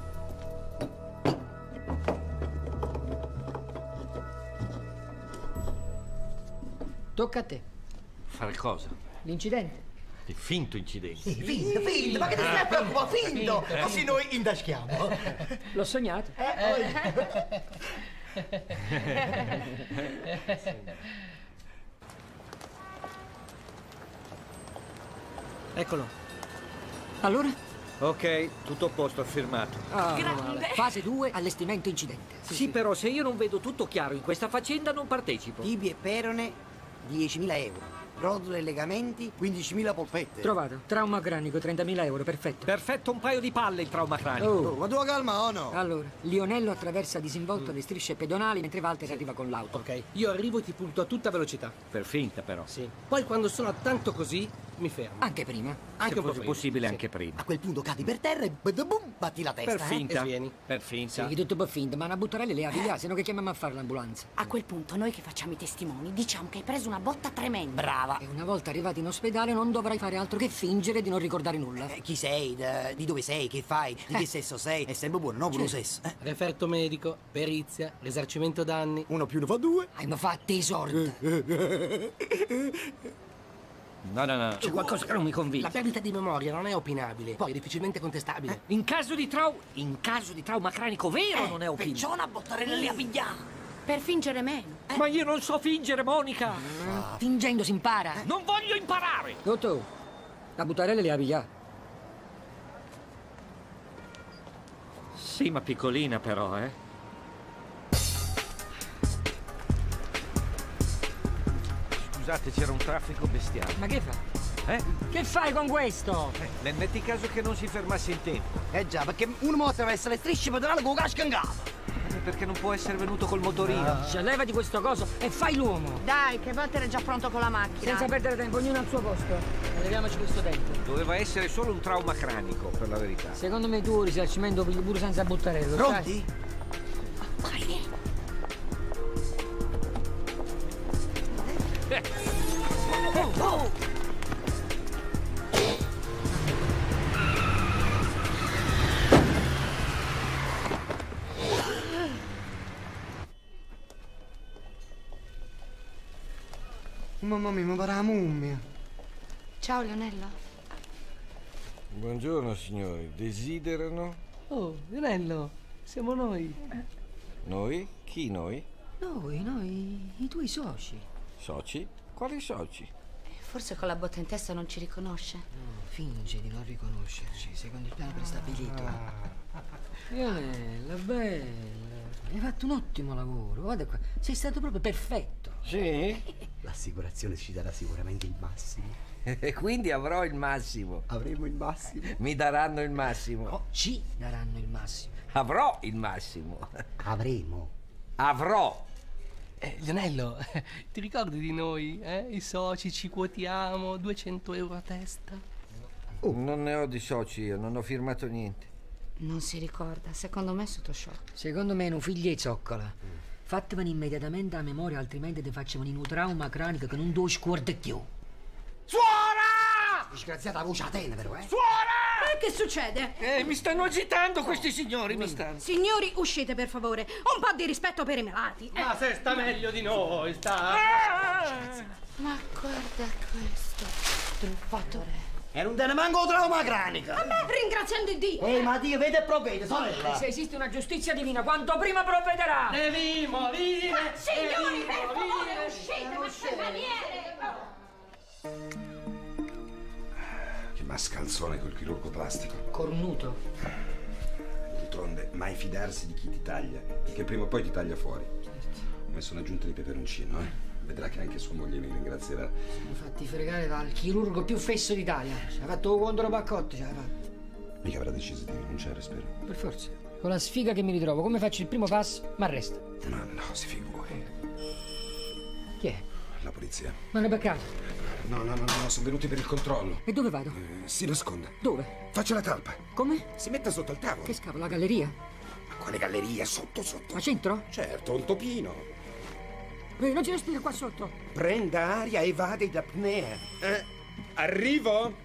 Tocca a te. Fare cosa? L'incidente. Il finto incidente. Sì, finto, finto, ma che ti stai preoccupando? Finto! Finto. Così noi intaschiamo. L'ho sognato. Eh, Eccolo. Allora? Ok, tutto a posto, affermato. Ah, meno male. Fase due, allestimento incidente. Sì, sì, però se io non vedo tutto chiaro in questa faccenda non partecipo. Tibia e perone, diecimila euro. Rotole e legamenti, quindicimila polpette. Trovato. Trauma cranico, trentamila euro, perfetto. Perfetto, un paio di palle il trauma cranico. Oh. Oh, ma tu calma o no? Allora, Lionello attraversa disinvolto mm. le strisce pedonali mentre Walter arriva con l'auto. Ok, io arrivo e ti punto a tutta velocità. Per finta, però. Sì. Poi quando sono a tanto così, mi fermo. Anche prima? Anche se un po' fosse prima. possibile Sì. anche prima. A quel punto cadi per terra e boom, batti la testa. Per finta. Eh? E svieni. Per finta. Sì, tutto per finta, ma una buttarella le avvia, se no che chiamiamo a fare l'ambulanza? A quel punto, noi che facciamo i testimoni, diciamo che hai preso una botta tremenda. Brava. E una volta arrivati in ospedale non dovrai fare altro che fingere di non ricordare nulla. Eh, chi sei? Da- di dove sei? Che fai? Di Eh. che sesso sei? È sempre buono, no? Pure sesso. Eh? Referto medico, perizia, risarcimento danni. Uno più uno fa due. Hai ma fatte i sordi. No, no, no. C'è qualcosa che non mi convince. La perdita di memoria non è opinabile, poi è difficilmente contestabile. Eh, in caso di trau... In caso di trauma cranico vero Eh, non è opinabile. Perciò una bottarella lì a pigliare. Per fingere meno. Eh. Ma io non so fingere, Monica. Ah. Fingendo si impara. Non voglio imparare. Dottor, la buttarella le avvia. Sì, ma piccolina però, eh. Scusate, c'era un traffico bestiale. Ma che fa? Eh? Che fai con questo? Eh, le metti caso che non si fermasse in tempo. Eh già, perché uno mo attraversa le strisce pedonali con casca in gamba. Eh, perché non può essere venuto col motorino. Cioè, levati questo coso e fai l'uomo. Dai, che Walter è già pronto con la macchina. Senza perdere tempo, ognuno al suo posto. Leviamoci questo tempo. Doveva essere solo un trauma cranico, per la verità. Secondo me tu risarcimento pure senza buttarello. Pronti? Vai. Eh. Oh, oh. Mamma mia, ma pare la mummia. Ciao, Lionello. Buongiorno signori, desiderano? Oh, Lionello, Siamo noi. Noi? Chi noi? Noi, noi, i tuoi soci. Soci? Quali soci? Forse con la botta in testa non ci riconosce. No, finge di non riconoscerci, secondo il piano prestabilito. Fiorella, bella. Hai fatto un ottimo lavoro, guarda qua. Sei stato proprio perfetto. Sì? L'assicurazione ci darà sicuramente il massimo. E quindi avrò il massimo. Avremo il massimo. Mi daranno il massimo. No, ci daranno il massimo. Avrò il massimo. Avremo. Avrò. Eh, Lionello, ti ricordi di noi? Eh? I soci, ci quotiamo, duecento euro a testa. Oh. Non ne ho di soci io, non ho firmato niente. Non si ricorda, secondo me è sotto shock. Secondo me è un figlio e zoccola. Fatevene immediatamente a memoria, altrimenti ti facciamo un trauma cranico che non tu scordi più. Suora! Disgraziata voce a te, però, eh? Suora! Eh, che succede? Eh, mi stanno agitando questi signori, mi stanno. Signori, uscite per favore. Un po' di rispetto per i malati. Eh. Ma se sta meglio di noi, sta. Ma guarda questo, truffatore. E non te ne manco trauma cranica. A me, ringraziando Dio. Ehi, ma Dio, vede e provvede, sorella. Se esiste una giustizia divina, quanto prima provvederà. Devi morire. Ma signori, devi per morire. favore, uscite, ma che maniere. Che mascalzone col chirurgo plastico. Cornuto. D'altronde, mai fidarsi di chi ti taglia, perché prima o poi ti taglia fuori. Ho messo un'aggiunta di peperoncino, eh. Vedrà che anche sua moglie mi ringrazierà. Siamo fatti fregare dal chirurgo più fesso d'Italia. Ci ha fatto contro Baccotti, ci ha fatto. Mica avrà deciso di rinunciare, spero. Per forza. Con la sfiga che mi ritrovo, come faccio il primo passo, mi arresta. Ma no, si figuri. Chi è? La polizia. Ma ne è beccato. No, no, no, no, sono venuti per il controllo. E dove vado? Eh, si nasconda. Dove? Faccia la talpa. Come? Si metta sotto il tavolo. Che scavo, la galleria? Ma quale galleria? Sotto, sotto. Ma centro? Certo, un topino. Eh, non ci respira qua sotto. Prenda aria e vada d'apnea. Eh, arrivo?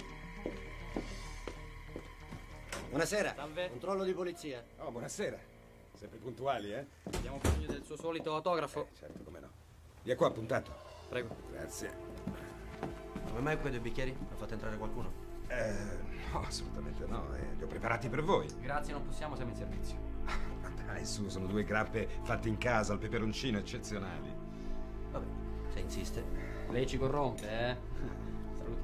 Buonasera. Salve. Controllo di polizia. Oh, buonasera. Sempre puntuali, eh? Abbiamo bisogno del suo solito autografo. Eh, certo, come no. Via qua, appuntato. Prego. Grazie. Come mai quei due bicchieri? Ha fatto entrare qualcuno? Eh, no, assolutamente no. Eh, li ho preparati per voi. Grazie, non possiamo, siamo in servizio. Ma dai, su, sono due grappe fatte in casa al peperoncino eccezionali. Vabbè, se insiste. Lei ci corrompe, eh? Saluti.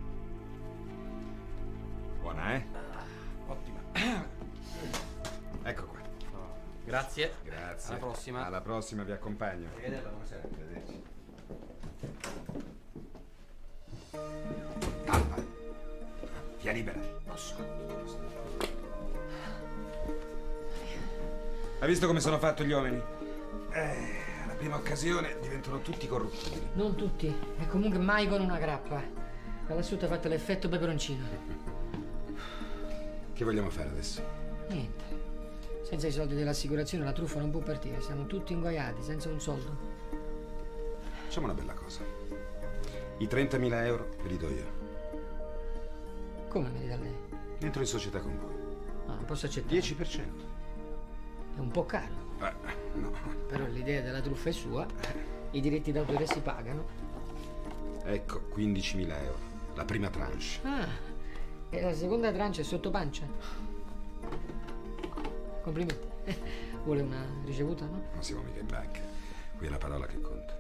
Buona, eh? Ottima. Ecco qua. Grazie. Grazie. Alla prossima. Alla prossima, vi accompagno. Arrivederla, buonasera. Arrivederci. Calma. Via libera. Posso? Hai visto come sono fatto gli uomini? Eh, alla prima occasione diventano tutti corrutti. Non tutti, e comunque mai con una grappa. Da lassù ti ha fatto l'effetto peperoncino. Che vogliamo fare adesso? Niente. Senza i soldi dell'assicurazione la truffa non può partire. Siamo tutti ingoiati, senza un soldo. Facciamo una bella cosa. I trentamila euro ve li do io. Come me li dà lei? Entro in società con voi. Ah, non posso accettare. dieci per cento. È un po' caro. Eh, no. Però l'idea della truffa è sua. I diritti d'autore si pagano. Ecco, quindicimila euro. La prima tranche. Ah, e la seconda trancia è sotto pancia. Complimenti. Vuole una ricevuta, no? Non siamo mica in banca. Qui è la parola che conta.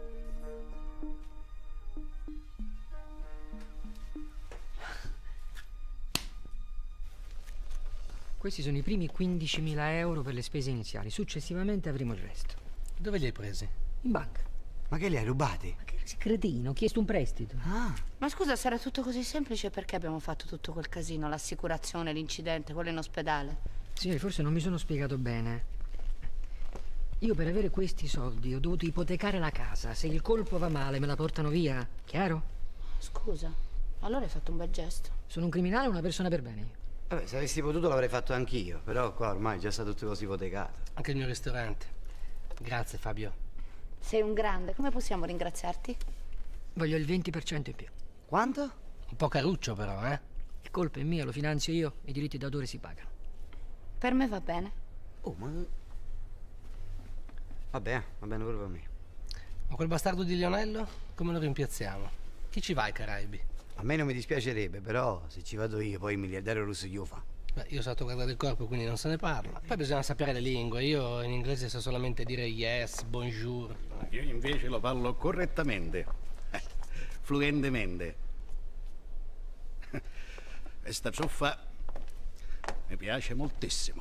Questi sono i primi quindicimila euro per le spese iniziali. Successivamente avremo il resto. Dove li hai presi? In banca. Ma che li hai rubati? Ma che cretino, ho chiesto un prestito. Ah. Ma scusa, se era tutto così semplice, perché abbiamo fatto tutto quel casino? L'assicurazione, l'incidente, quello in ospedale? Signori, forse non mi sono spiegato bene. Io per avere questi soldi ho dovuto ipotecare la casa. Se il colpo va male me la portano via. Chiaro? Scusa, allora hai fatto un bel gesto. Sono un criminale o una persona per bene? Vabbè, se avessi potuto l'avrei fatto anch'io, però qua ormai già sta tutte cose ipotecate. Anche il mio ristorante. Grazie, Fabio. Sei un grande, come possiamo ringraziarti? Voglio il venti per cento in più. Quanto? Un po' caruccio però, eh? Il colpo è mio, lo finanzio io, i diritti d'autore si pagano. Per me va bene. Oh, ma... Vabbè, va bene pure per me. Ma quel bastardo di Lionello, come lo rimpiazziamo? Chi ci va ai Caraibi? A me non mi dispiacerebbe, però se ci vado io poi il miliardario russo glielo fa. Beh, io so guardare il corpo, quindi non se ne parla. Poi bisogna sapere le lingue. Io in inglese so solamente dire yes, bonjour. Io invece lo parlo correttamente, fluentemente. Questa ciuffa mi piace moltissimo.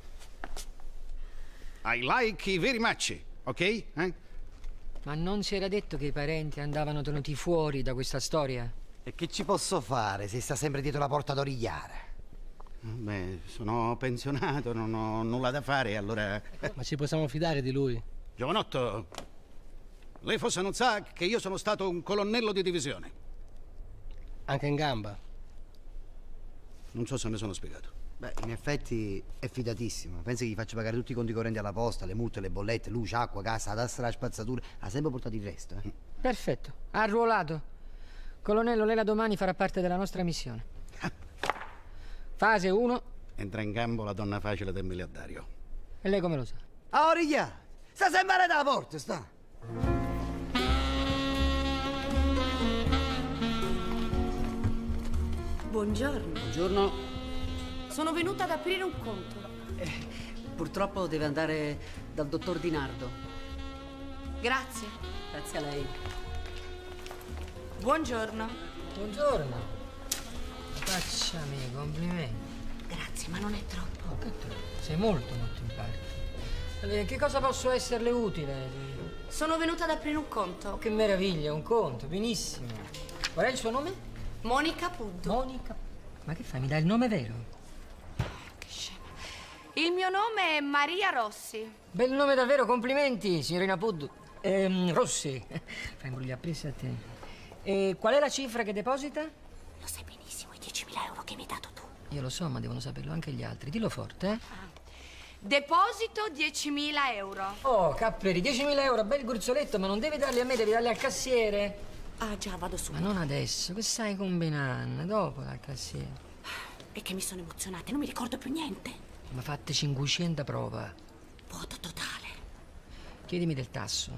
I like it very much, ok? Eh? Ma non si era detto che i parenti andavano tenuti fuori da questa storia? E che ci posso fare se sta sempre dietro la porta d'origliare? Beh, sono pensionato, non ho nulla da fare, allora... Ma ci possiamo fidare di lui? Giovanotto, lei forse non sa che io sono stato un colonnello di divisione. Anche in gamba? Non so se mi sono spiegato. Beh, in effetti è fidatissimo. Pensi che gli faccio pagare tutti i conti correnti alla posta, le multe, le bollette, luce, acqua, gas, la tassa, la spazzatura. Ha sempre portato il resto, eh? Perfetto, arruolato. Colonnello, lei da domani farà parte della nostra missione. Fase uno. Entra in campo la donna facile del miliardario. E lei come lo sa? A origlia! Sta sempre dalla porta, sta! Buongiorno. Buongiorno. Sono venuta ad aprire un conto. Eh, purtroppo deve andare dal dottor Di Nardo. Grazie. Grazie a lei. Buongiorno. Buongiorno. Facciami i complimenti. Grazie, ma non è troppo. Che tu? Sei molto, molto simpatico. Eh, Che cosa posso esserle utile? Sono venuta ad aprire un conto. Che meraviglia, un conto, benissimo. Qual è il suo nome? Monica Puddu. Monica. Ma che fai? Mi dai il nome vero? Che scema. Il mio nome è Maria Rossi. Bel nome davvero, complimenti, signorina Puddu. Ehm, Rossi. Fai imbrogliare presa a te. E qual è la cifra che deposita? Lo sai benissimo, i diecimila euro che mi hai dato tu. Io lo so, ma devono saperlo anche gli altri. Dillo forte, eh? Ah. Deposito diecimila euro. Oh, Capperi, diecimila euro, bel gruzzoletto, ma non devi darli a me, devi darli al cassiere. Ah, già, vado su. Ma non adesso, che stai combinando? Dopo dal cassiere. È che mi sono emozionata, non mi ricordo più niente. Ma fatte cinquecento prova. Voto totale. Chiedimi del tasso.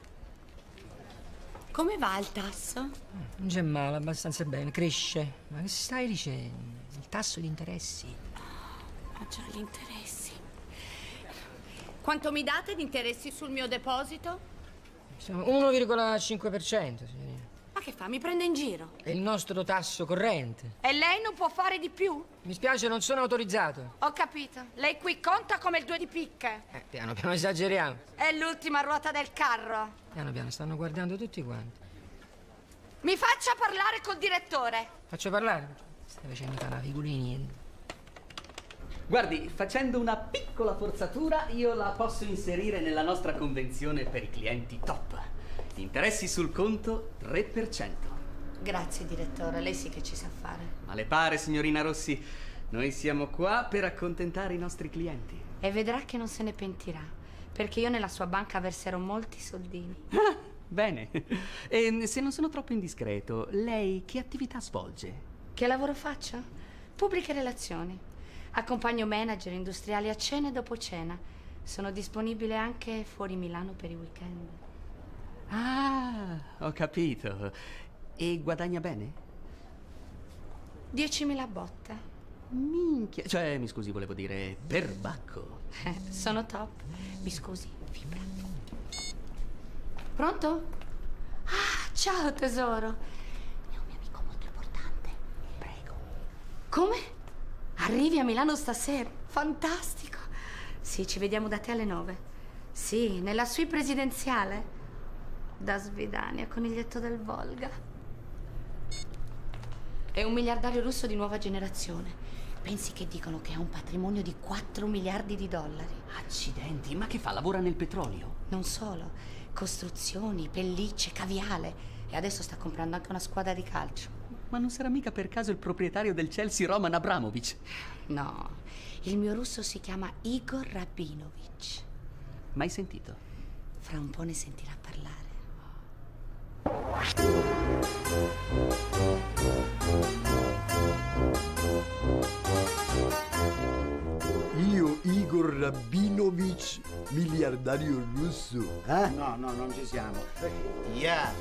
Come va il tasso? Non c'è male, abbastanza bene, cresce. Ma che stai dicendo? Il tasso di interessi. Ah, già, gli interessi. Quanto mi date di interessi sul mio deposito? uno virgola cinque per cento, signorina. Ma che fa? Mi prende in giro? È il nostro tasso corrente. E lei non può fare di più? Mi spiace, non sono autorizzato. Ho capito. Lei qui conta come il due di picche. Eh, piano piano esageriamo. È l'ultima ruota del carro. Piano piano, stanno guardando tutti quanti. Mi faccia parlare col direttore. Faccio parlare? Stai facendo fare una figura di niente. Guardi, facendo una piccola forzatura, io la posso inserire nella nostra convenzione per i clienti top. Interessi sul conto tre per cento. Grazie, direttore. Lei sì che ci sa fare. Ma le pare, signorina Rossi? Noi siamo qua per accontentare i nostri clienti. E vedrà che non se ne pentirà. Perché io nella sua banca verserò molti soldini. Ah, bene. E se non sono troppo indiscreto, lei che attività svolge? Che lavoro faccio? Pubbliche relazioni. Accompagno manager industriali a cena e dopo cena. Sono disponibile anche fuori Milano per i weekend. Ah, ho capito. E guadagna bene? diecimila botte. Minchia. Cioè, mi scusi, volevo dire perbacco. Eh, sono top. Mi scusi, vibra. Pronto? Ah, ciao tesoro. È un mio amico molto importante. Prego. Come? Arrivi a Milano stasera? Fantastico. Sì, ci vediamo da te alle nove. Sì, nella suite presidenziale. Da Svidania, coniglietto del Volga. È un miliardario russo di nuova generazione. Pensi che dicono che ha un patrimonio di quattro miliardi di dollari. Accidenti, ma che fa? Lavora nel petrolio? Non solo. Costruzioni, pellicce, caviale. E adesso sta comprando anche una squadra di calcio. Ma non sarà mica per caso il proprietario del Chelsea, Roman Abramovich? No, il mio russo si chiama Igor Rabinovich. Mai sentito? Fra un po' ne sentirà parlare. Io, Igor Rabinovich, miliardario russo. Eh? No, no, non ci siamo. Yeah.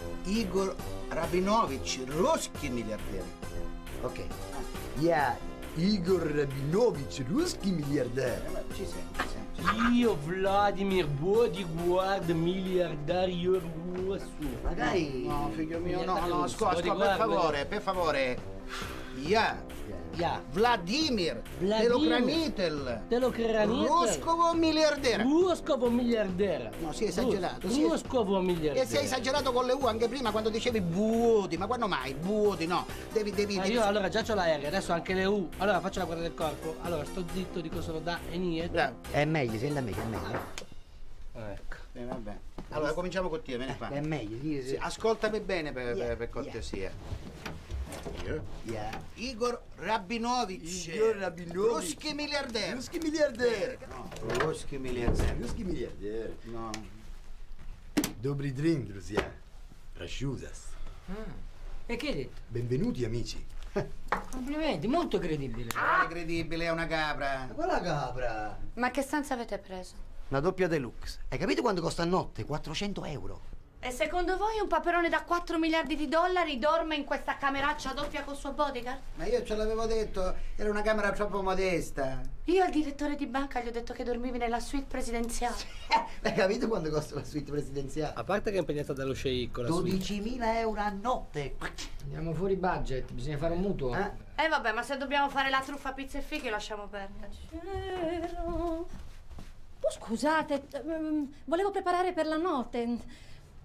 Igor Rabinovich, Roschi miliardiere. Ok. Я Igor Rabinovich, ruschi miliardario. Ci senti, Io, Vladimir Bodyguard, miliardario russo. Magari. No, figlio mio, no, no, ascolta, ascolta, per Bodyguard. favore, per favore. Ja. Ja. Vladimir. Vladimir. Telokranitel. Telokranitel. Ruskovo miliardera. Ruskovo miliardera. No, si è esagerato. si è- Ruskovo miliardera. E si è esagerato con le U anche prima quando dicevi buodi, ma quando mai? Buodi, no. Devi, devi, Ah, devi... io allora già c'ho la R, adesso anche le U. Allora faccio la guardia del corpo. Allora sto zitto, dico solo da e niente. È meglio, senta meglio, è meglio. Ecco. Eh, vabbè. Allora cominciamo con te, vieni qua. È meglio, sì, sì. Sì, ascoltami bene per, Yeah, per, per cortesia. Yeah. Igor Rabinovich. Igor Rabinovich. Ruschi miliardario. Ruschi miliardario. No, ruschi miliardario. Ruschi miliardario. No. Dobri drink, друзья. Prosciutas. E che hai detto? Benvenuti, amici. Complimenti, molto credibile. Ah, credibile, è una capra. Quella capra. Ma che stanza avete preso? Una doppia deluxe. Hai capito quanto costa a notte? quattrocento euro. E secondo voi un paperone da quattro miliardi di dollari dorme in questa cameraccia doppia col suo bodyguard? Ma io ce l'avevo detto, era una camera troppo modesta. Io al direttore di banca gli ho detto che dormivi nella suite presidenziale. Hai capito quanto costa la suite presidenziale? A parte che è impegnata dallo sceicco la suite. dodicimila euro a notte. Andiamo fuori budget, bisogna fare un mutuo. Eh? Eh vabbè, ma se dobbiamo fare la truffa pizza e fichi lasciamo perdere. Oh, scusate, ehm, volevo preparare per la notte.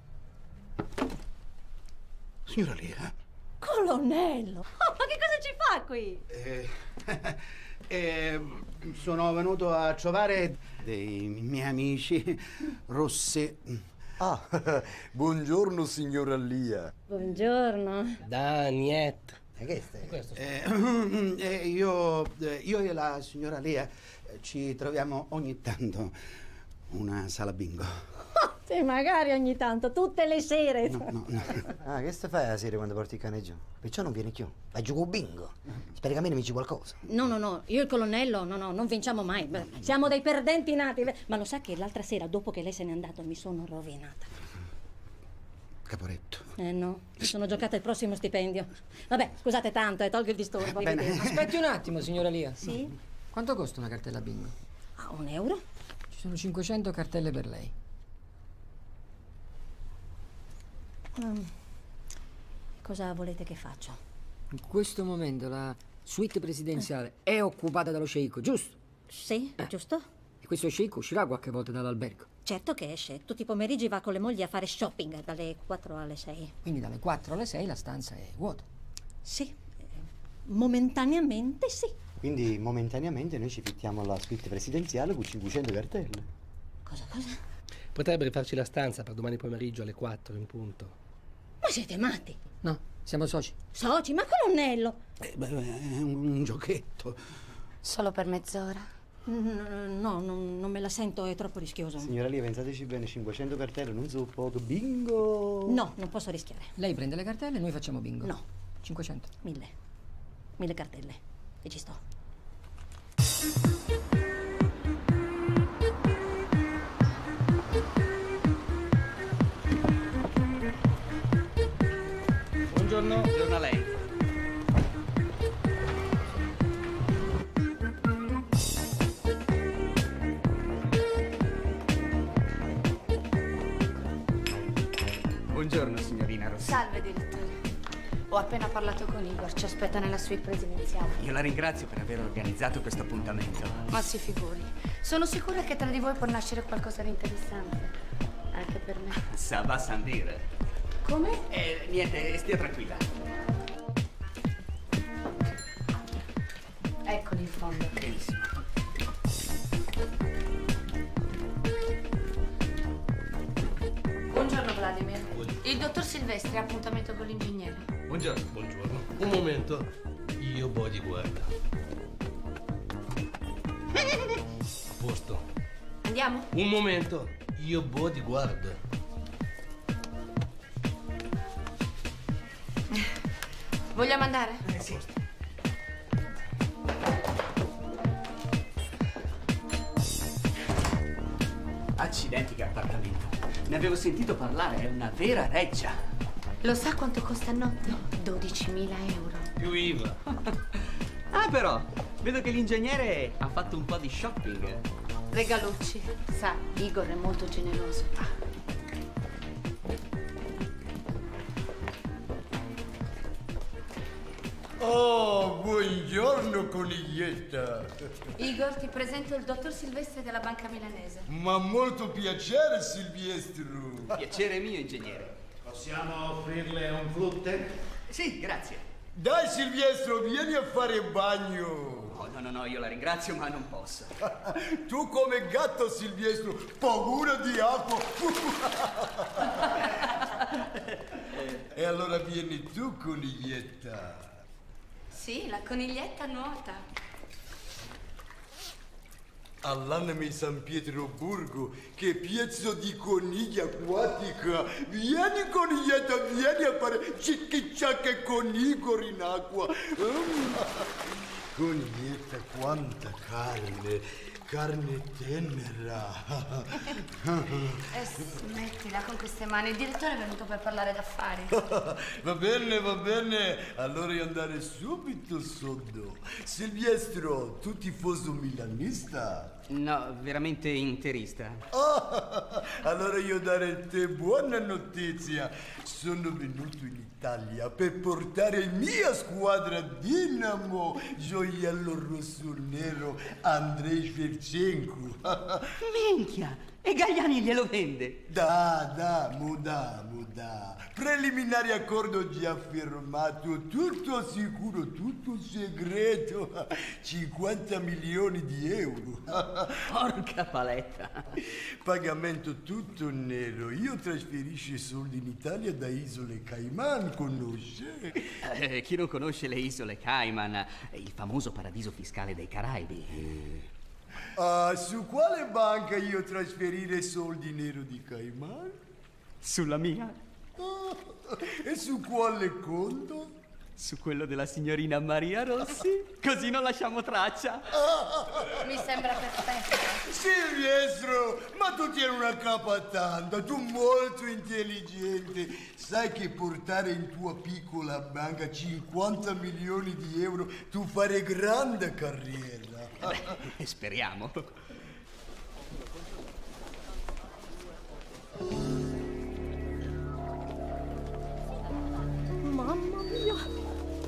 Signora Lia. Colonnello! Oh, ma che cosa ci fa qui? Eh, eh, sono venuto a trovare dei miei amici rossi. Ah, buongiorno, signora Lia. Buongiorno. Da, niente. E che stai? Questo sta- Eh, eh, io, eh, io e la signora Lia eh, ci troviamo ogni tanto una sala bingo. Sì, magari ogni tanto, tutte le sere. No, no, no. Ah, che stai fai la sera quando porti il cane giù? Perciò non vieni più. Vai giù con bingo. Speri che a me ne vinci qualcosa. No, no, no, io e il colonnello, no, no, non vinciamo mai. Beh, siamo dei perdenti nati. Ma lo sa che l'altra sera, dopo che lei se n'è andato, mi sono rovinata. Caporetto. Eh no, mi sono giocata il prossimo stipendio. Vabbè, scusate tanto, eh, tolgo il disturbo. bene. arrivederci. Aspetti un attimo, signora Lia. Sì? Quanto costa una cartella bingo? Ah, un euro? Ci sono cinquecento cartelle per lei. Mm. Cosa volete che faccia? In questo momento la suite presidenziale è occupata dallo sceicco, giusto? Sì, giusto? E questo sceicco uscirà qualche volta dall'albergo. Certo che esce. Tutti i pomeriggi va con le mogli a fare shopping dalle quattro alle sei. Quindi dalle quattro alle sei la stanza è vuota. Sì, eh, momentaneamente sì. Quindi momentaneamente noi ci fittiamo alla suite presidenziale con cinquecento cartelle. Cosa, cosa? Potrebbe rifarci la stanza per domani pomeriggio alle quattro in punto. Ma siete matti? No, siamo soci. Soci, ma colonnello! Eh, beh, è un, un giochetto. Solo per mezz'ora. Mm, No, non, non me la sento, è troppo rischioso. Signora Lia, pensateci bene, cinquecento cartelle non so poco. Bingo! No, non posso rischiare. Lei prende le cartelle e noi facciamo bingo. No. cinquecento. Mille. Mille cartelle. E ci sto. Buongiorno. Buongiorno a lei. Buongiorno, signorina Rossi. Salve, direttore. Ho appena parlato con Igor, ci aspetta nella suite presidenziale. Io la ringrazio per aver organizzato questo appuntamento. Ma si figuri. Sono sicura che tra di voi può nascere qualcosa di interessante. Anche per me. Ça va sans dire. Come? Eh, niente, stia tranquilla. Eccoli in fondo. Benissimo. Buongiorno, Vladimir. Il dottor Silvestri ha appuntamento con l'ingegnere. Buongiorno. Buongiorno. Un momento. Io bodyguard. A posto. Andiamo? Un momento. Io bodyguard. Vogliamo andare? Eh, sì. Accidenti che appartamento. Ne avevo sentito parlare, è una vera reggia. Lo sa quanto costa a notte? dodicimila euro. Più I V A. Ah, Ah, però, vedo che l'ingegnere ha fatto un po' di shopping. Regalucci, sa, Igor è molto generoso. Oh, buongiorno coniglietta. Igor, ti presento il dottor Silvestri della Banca Milanese. Ma molto piacere, Silvestro. Piacere mio, ingegnere. Possiamo offrirle un flutte? Sì, grazie. Dai, Silvestro, vieni a fare bagno. Oh, no, no, no, io la ringrazio, ma non posso. Tu come gatto, Silvestro, paura di acqua. E allora vieni tu, coniglietta. Sì, la coniglietta nuota. All'anima San Pietroburgo, che pezzo di coniglia acquatica! Vieni coniglietta, vieni a fare cicchi-ciacche con Igor in acqua! Mm. Coniglietta, quanta carne! Carne tenera! Eh, smettila con queste mani, il direttore è venuto per parlare d'affari. Va bene, va bene, allora io andare subito sotto. Silvestro, tu tifoso milanista? No, veramente interista. Ah, allora io dare te buona notizia. Sono venuto in Italia per portare mia squadra Dinamo, gioiello rosso nero, Andrei Shevchenko. Minchia! E Galliani glielo vende? Da, da, muda, muda. Preliminare accordo già firmato, tutto sicuro, tutto segreto. cinquanta milioni di euro. Porca paletta. Pagamento tutto nero. Io trasferisco i soldi in Italia da Isole Cayman, conosce? Eh, chi non conosce le Isole Cayman, il famoso paradiso fiscale dei Caraibi? Ah, su quale banca io trasferire soldi nero di Cayman? Sulla mia. Ah, e su quale conto? Su quello della signorina Maria Rossi. Così non lasciamo traccia. Mi sembra perfetto. Silvestro, ma tu tieni una capa tanta, tu molto intelligente. Sai che portare in tua piccola banca cinquanta milioni di euro tu fare grande carriera. Beh, speriamo. Mamma mia!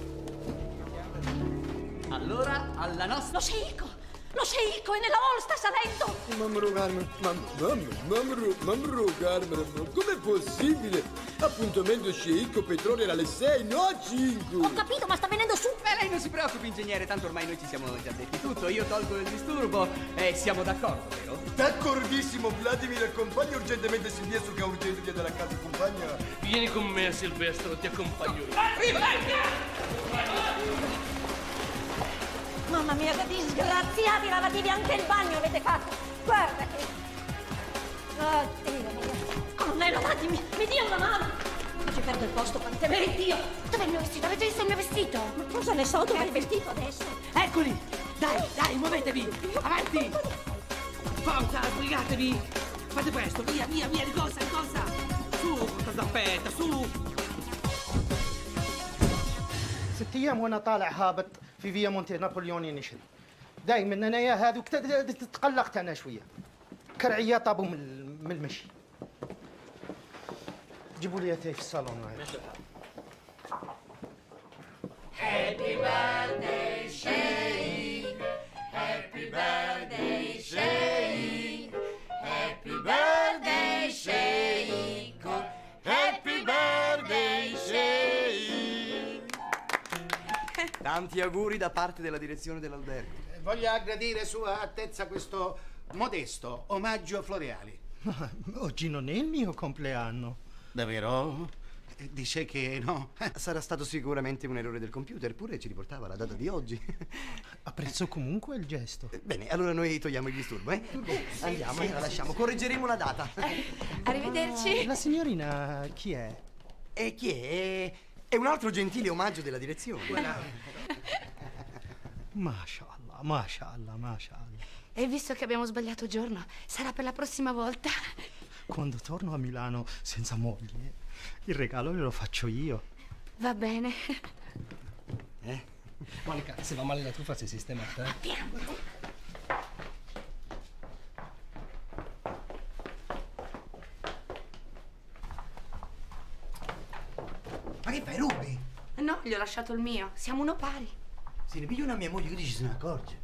Allora, alla nostra... Lo sceicco! Lo sceicco è nella hall, sta salendo! Mamma Carmen, mamma, mamma, mamma Carmen, com'è possibile? Appuntamento sceicco petrolio alle sei, no a cinque! Ho capito, ma sta venendo su! Beh, lei non si preoccupi, ingegnere, tanto ormai noi ci siamo già detti tutto. Io tolgo il disturbo e siamo d'accordo, vero? D'accordissimo, Vladimir, accompagna urgentemente Silvestro che ha urgenza via dalla casa, compagna. Vieni con me, Silvestro, ti accompagno io. Mamma mia, che disgraziati, lavatevi anche il bagno avete fatto! Guarda che... Oddio mio! Colonnello, datemi, mi dia una mano! Ci perdo il posto, quante veri Dio! Dov'è il mio vestito? Avete visto il mio vestito? Ma cosa ne so, dov'è il vestito adesso? Eccoli! Dai, dai, muovetevi! Avanti! Forza, sbrigatevi! Fate presto, via, via, via, di corsa, di corsa! Su, porta zappetta, su! ست ايام وانا طالع هابط في فيا مونتي نابليوني نشري دايما انايا هذوك تقلقت انا شويه كرعيه طابوا من من المشي جيبوا لي في الصالون معايا Happy birthday, Shay. Happy birthday, Shay. Happy birthday, Shay. Happy birthday, Shay. Tanti auguri da parte della direzione dell'albergo. Voglio aggradire Sua Altezza questo modesto omaggio floreale. Ma oggi non è il mio compleanno. Davvero? Dice che no. Sarà stato sicuramente un errore del computer, pure ci riportava la data di oggi. Apprezzo comunque il gesto. Bene, allora noi togliamo il disturbo, eh? Andiamo, eh, la lasciamo, correggeremo la data. Arrivederci. La signorina chi è? E chi è? È un altro gentile omaggio della direzione. Mashallah, mashallah, mashallah. E visto che abbiamo sbagliato giorno, sarà per la prossima volta. Quando torno a Milano senza moglie, il regalo glielo faccio io. Va bene. Eh? Monica, se va male la truffa sei sistemata, eh? Ma che fai, rubi? No, gli ho lasciato il mio. Siamo uno pari. Se ne piglia una mia moglie, così ci se ne accorge.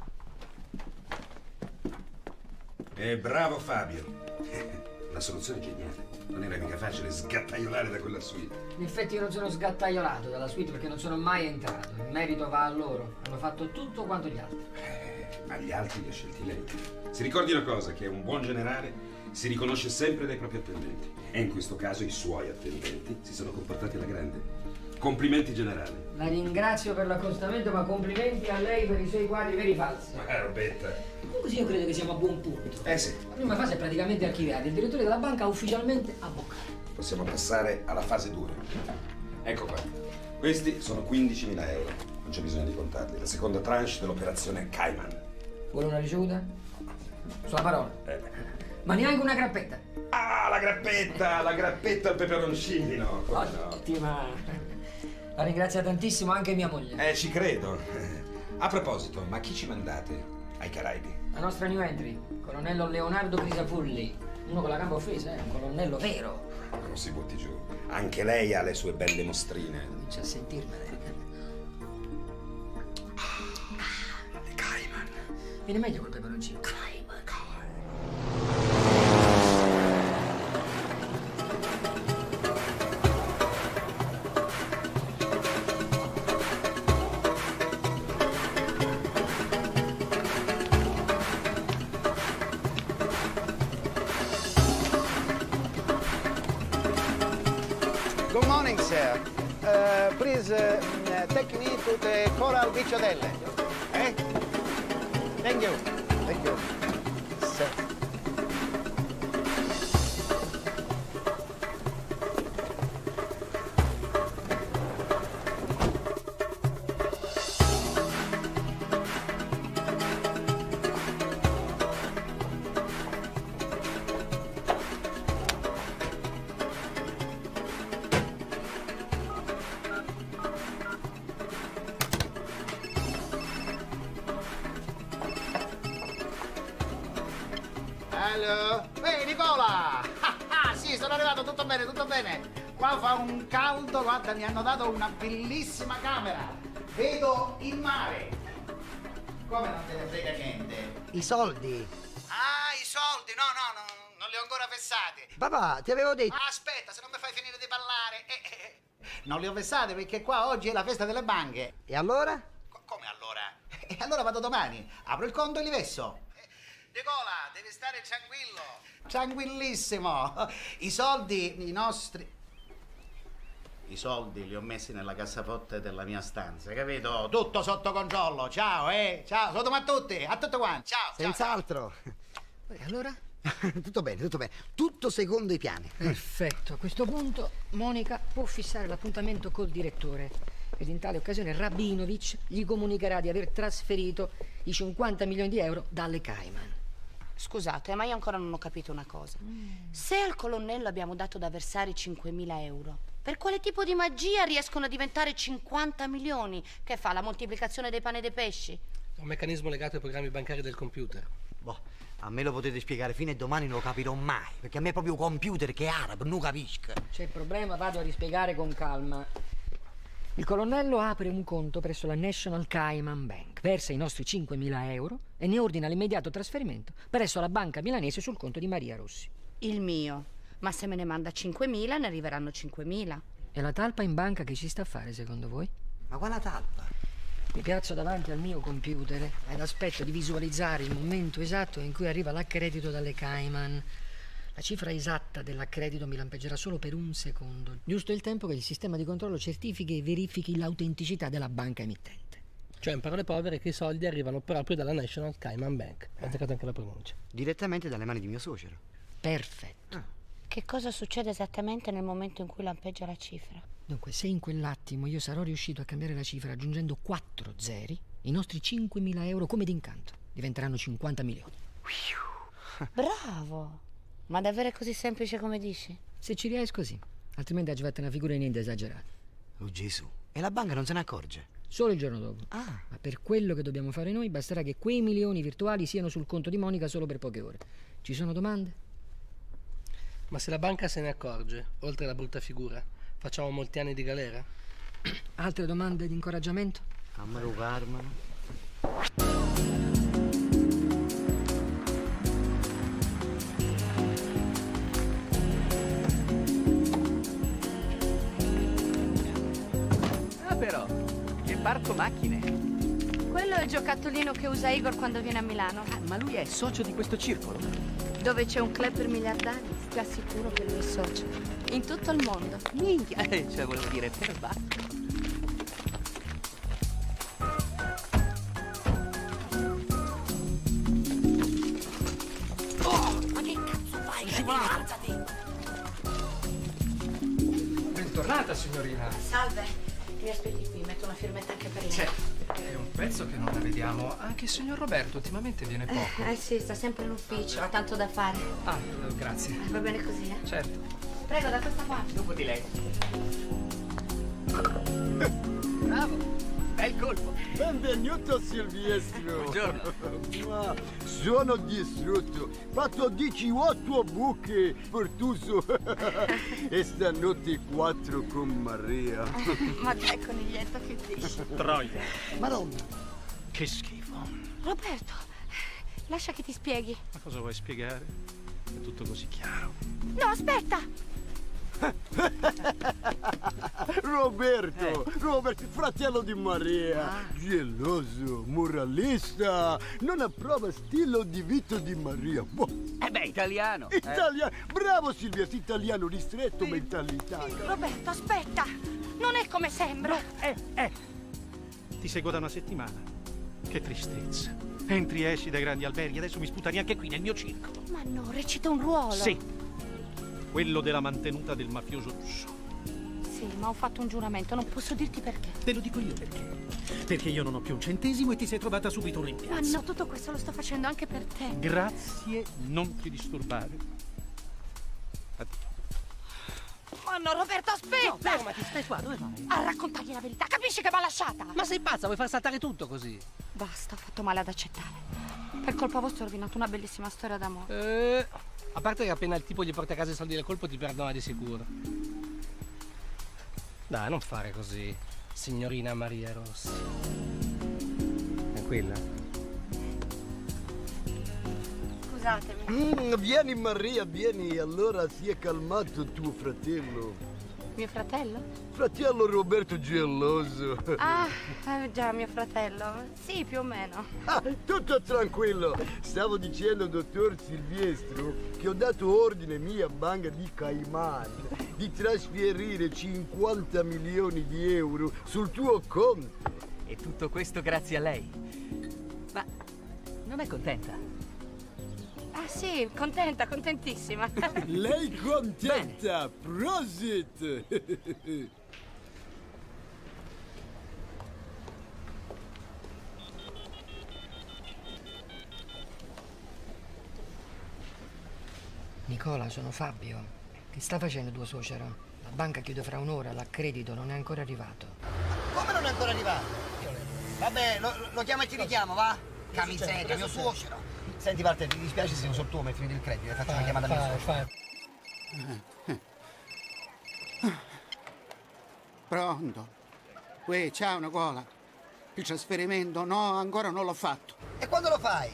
E bravo Fabio. La soluzione è geniale. Non era mica facile sgattaiolare da quella suite. In effetti io non sono sgattaiolato dalla suite perché non sono mai entrato. Il merito va a loro. Hanno fatto tutto quanto gli altri. Eh, ma gli altri li ha scelti lei. Si ricordi una cosa, che un buon generale si riconosce sempre dai propri attendenti. E in questo caso i suoi attendenti si sono comportati alla grande. Complimenti generale. La ringrazio per l'accostamento, ma complimenti a lei per i suoi quadri veri falsi. Ma Robetta. Così io credo che siamo a buon punto. Eh sì. La prima fase è praticamente archiviata. Il direttore della banca ha ufficialmente avvocato. Possiamo passare alla fase due. Ecco qua. Questi sono quindicimila euro. Non c'è bisogno di contarli. La seconda tranche dell'operazione Cayman. Vuole una ricevuta? Sulla parola. Eh. Ma neanche una grappetta. Ah, la grappetta! La grappetta al peperoncino! Come no? Ottima. La ringrazia tantissimo anche mia moglie. Eh, ci credo. A proposito, ma chi ci mandate ai Caraibi? La nostra new entry, colonnello Leonardo Crisafulli. Uno con la gamba offesa, è eh? un colonnello vero. Non si butti giù. Anche lei ha le sue belle mostrine. Comincia a sentirmele. Ah, le Cayman. Viene meglio col peperoncino. Cayman. Good morning, sir. Uh, please uh, take me to the Coral Beach Hotel. Eh? Thank you. Thank you. Sir. Allo? Ehi, Nicola! Ah, ah, sì, sono arrivato, tutto bene, tutto bene. Qua fa un caldo, guarda, mi hanno dato una bellissima camera. Vedo il mare. Come non te ne frega niente? I soldi. Ah, i soldi, no, no, no, non li ho ancora vessati. Papà, ti avevo detto. Ah, aspetta, se non mi fai finire di parlare. Eh, eh. Non li ho vessati perché qua oggi è la festa delle banche. E allora? Co- come allora? E allora vado domani, apro il conto e li vesso. Nicola, devi stare tranquillo. Tranquillissimo. I soldi, i nostri... I soldi li ho messi nella cassaforte della mia stanza, capito? Tutto sotto controllo. Ciao, eh? Ciao, saluto a tutti, a tutti quanti. Ciao, ciao. Senz'altro. E allora? Tutto bene, tutto bene. Tutto secondo i piani. Perfetto. A questo punto Monica può fissare l'appuntamento col direttore. Ed in tale occasione Rabinovic gli comunicherà di aver trasferito i cinquanta milioni di euro dalle Cayman. Scusate, ma io ancora non ho capito una cosa. Mm. Se al colonnello abbiamo dato da versare cinquemila euro, per quale tipo di magia riescono a diventare cinquanta milioni? Che fa, la moltiplicazione dei pani e dei pesci? È un meccanismo legato ai programmi bancari del computer. Boh, a me lo potete spiegare fino a domani, non lo capirò mai, perché a me è proprio computer che è arabo, non capisco. C'è problema, vado a rispiegare con calma. Il colonnello apre un conto presso la National Cayman Bank, versa i nostri cinquemila euro e ne ordina l'immediato trasferimento presso la banca milanese sul conto di Maria Rossi. Il mio. Ma se me ne manda cinquemila, ne arriveranno cinquemila. E la talpa in banca che ci sta a fare, secondo voi? Ma quale talpa? Mi piazzo davanti al mio computer ed aspetto di visualizzare il momento esatto in cui arriva l'accredito dalle Cayman. La cifra esatta dell'accredito mi lampeggerà solo per un secondo, giusto il tempo che il sistema di controllo certifichi e verifichi l'autenticità della banca emittente. Cioè, in parole povere, che i soldi arrivano proprio dalla National Cayman Bank. Ho azzeccato anche la pronuncia. Direttamente dalle mani di mio suocero. Perfetto. Ah. Che cosa succede esattamente nel momento in cui lampeggia la cifra? Dunque, se in quell'attimo io sarò riuscito a cambiare la cifra aggiungendo quattro zeri, i nostri cinquemila euro, come d'incanto, diventeranno cinquanta milioni. Bravo! Ma davvero è così semplice come dici? Se ci riesco, sì. Altrimenti ci fatta una figura in niente esagerata. Oh Gesù. E la banca non se ne accorge? Solo il giorno dopo. Ah. Ma per quello che dobbiamo fare noi basterà che quei milioni virtuali siano sul conto di Monica solo per poche ore. Ci sono domande? Ma se la banca se ne accorge, oltre alla brutta figura, facciamo molti anni di galera? Altre domande di incoraggiamento? Amaro Carmano. Ah però, che parco macchine. Quello è il giocattolino che usa Igor quando viene a Milano. Ah, ma lui è socio di questo circolo. Dove c'è un club per miliardari, ti assicuro che lui è socio. In tutto il mondo. Minchia, eh, cioè volevo dire perbacco. Bentornata, signorina. Salve, mi aspetti qui, metto una firmetta anche per lei. Certo. È un pezzo che non la vediamo. Anche il signor Roberto ultimamente viene poco. Eh, eh sì, sta sempre in ufficio, ha tanto da fare. Ah, grazie. Eh, va bene così, eh? Certo. Prego, da questa parte. Dopo di lei. Bravo, bel colpo. Benvenuto Silvestro. Buongiorno. Ma sono distrutto. Fatto diciotto buche, Fortuso. E stanotte quattro con Maria. Ma dai, coniglietto, che dici? Troia. Madonna. Che schifo. Roberto, lascia che ti spieghi. Ma cosa vuoi spiegare? È tutto così chiaro. No, aspetta! Roberto, Roberto, fratello di Maria, geloso, moralista, non approva stile di vita di Maria. Boh. Eh beh, italiano. Italiano, bravo Silvestro, italiano ristretto, mentalità. Roberto, aspetta! Non è come sembra. Eh, eh. Ti seguo da una settimana. Che tristezza. Entri e esci dai grandi alberghi, adesso mi sputani anche qui nel mio circo. Ma no, recita un ruolo. Sì. Quello della mantenuta del mafioso russo. Sì, ma ho fatto un giuramento, non posso dirti perché. Te lo dico io perché. Perché io non ho più un centesimo e ti sei trovata subito un Ma rimpiazzo. no, tutto questo lo sto facendo anche per te. Grazie, non ti disturbare. Addio. Ma no, Roberto, aspetta! No, fermati, stai qua, dove vai? A raccontargli la verità, capisci che mi ha lasciata? Ma sei pazza, vuoi far saltare tutto così? Basta, ho fatto male ad accettare. Per colpa vostra ho rovinato una bellissima storia d'amore. Eh, a parte che appena il tipo gli porta a casa i soldi del colpo ti perdona di sicuro. Dai, non fare così, signorina Maria Rossi. Tranquilla. Scusatemi. Mm, vieni Maria, vieni, allora si è calmato tuo fratello. Mio fratello? Fratello Roberto geloso. Ah, eh, già, mio fratello. Sì, più o meno. Ah, tutto tranquillo. Stavo dicendo, dottor Silvestro, che ho dato ordine mia banca di Cayman di trasferire cinquanta milioni di euro sul tuo conto. E tutto questo grazie a lei. Ma non è contenta? Ah sì, contenta, contentissima. Lei contenta? Prosit! Nicola, sono Fabio. Che sta facendo tuo suocero? La banca chiude fra un'ora, l'accredito non è ancora arrivato. Come non è ancora arrivato? Vabbè, lo, lo chiamo e ti richiamo, va? Camiseria, mio suocero. Senti Walter, ti dispiace se uso il tuo mentre il credito, faccio una chiamata a mio suocero. Pronto? Uè, ciao Nicola. Il trasferimento no, ancora non l'ho fatto. E quando lo fai?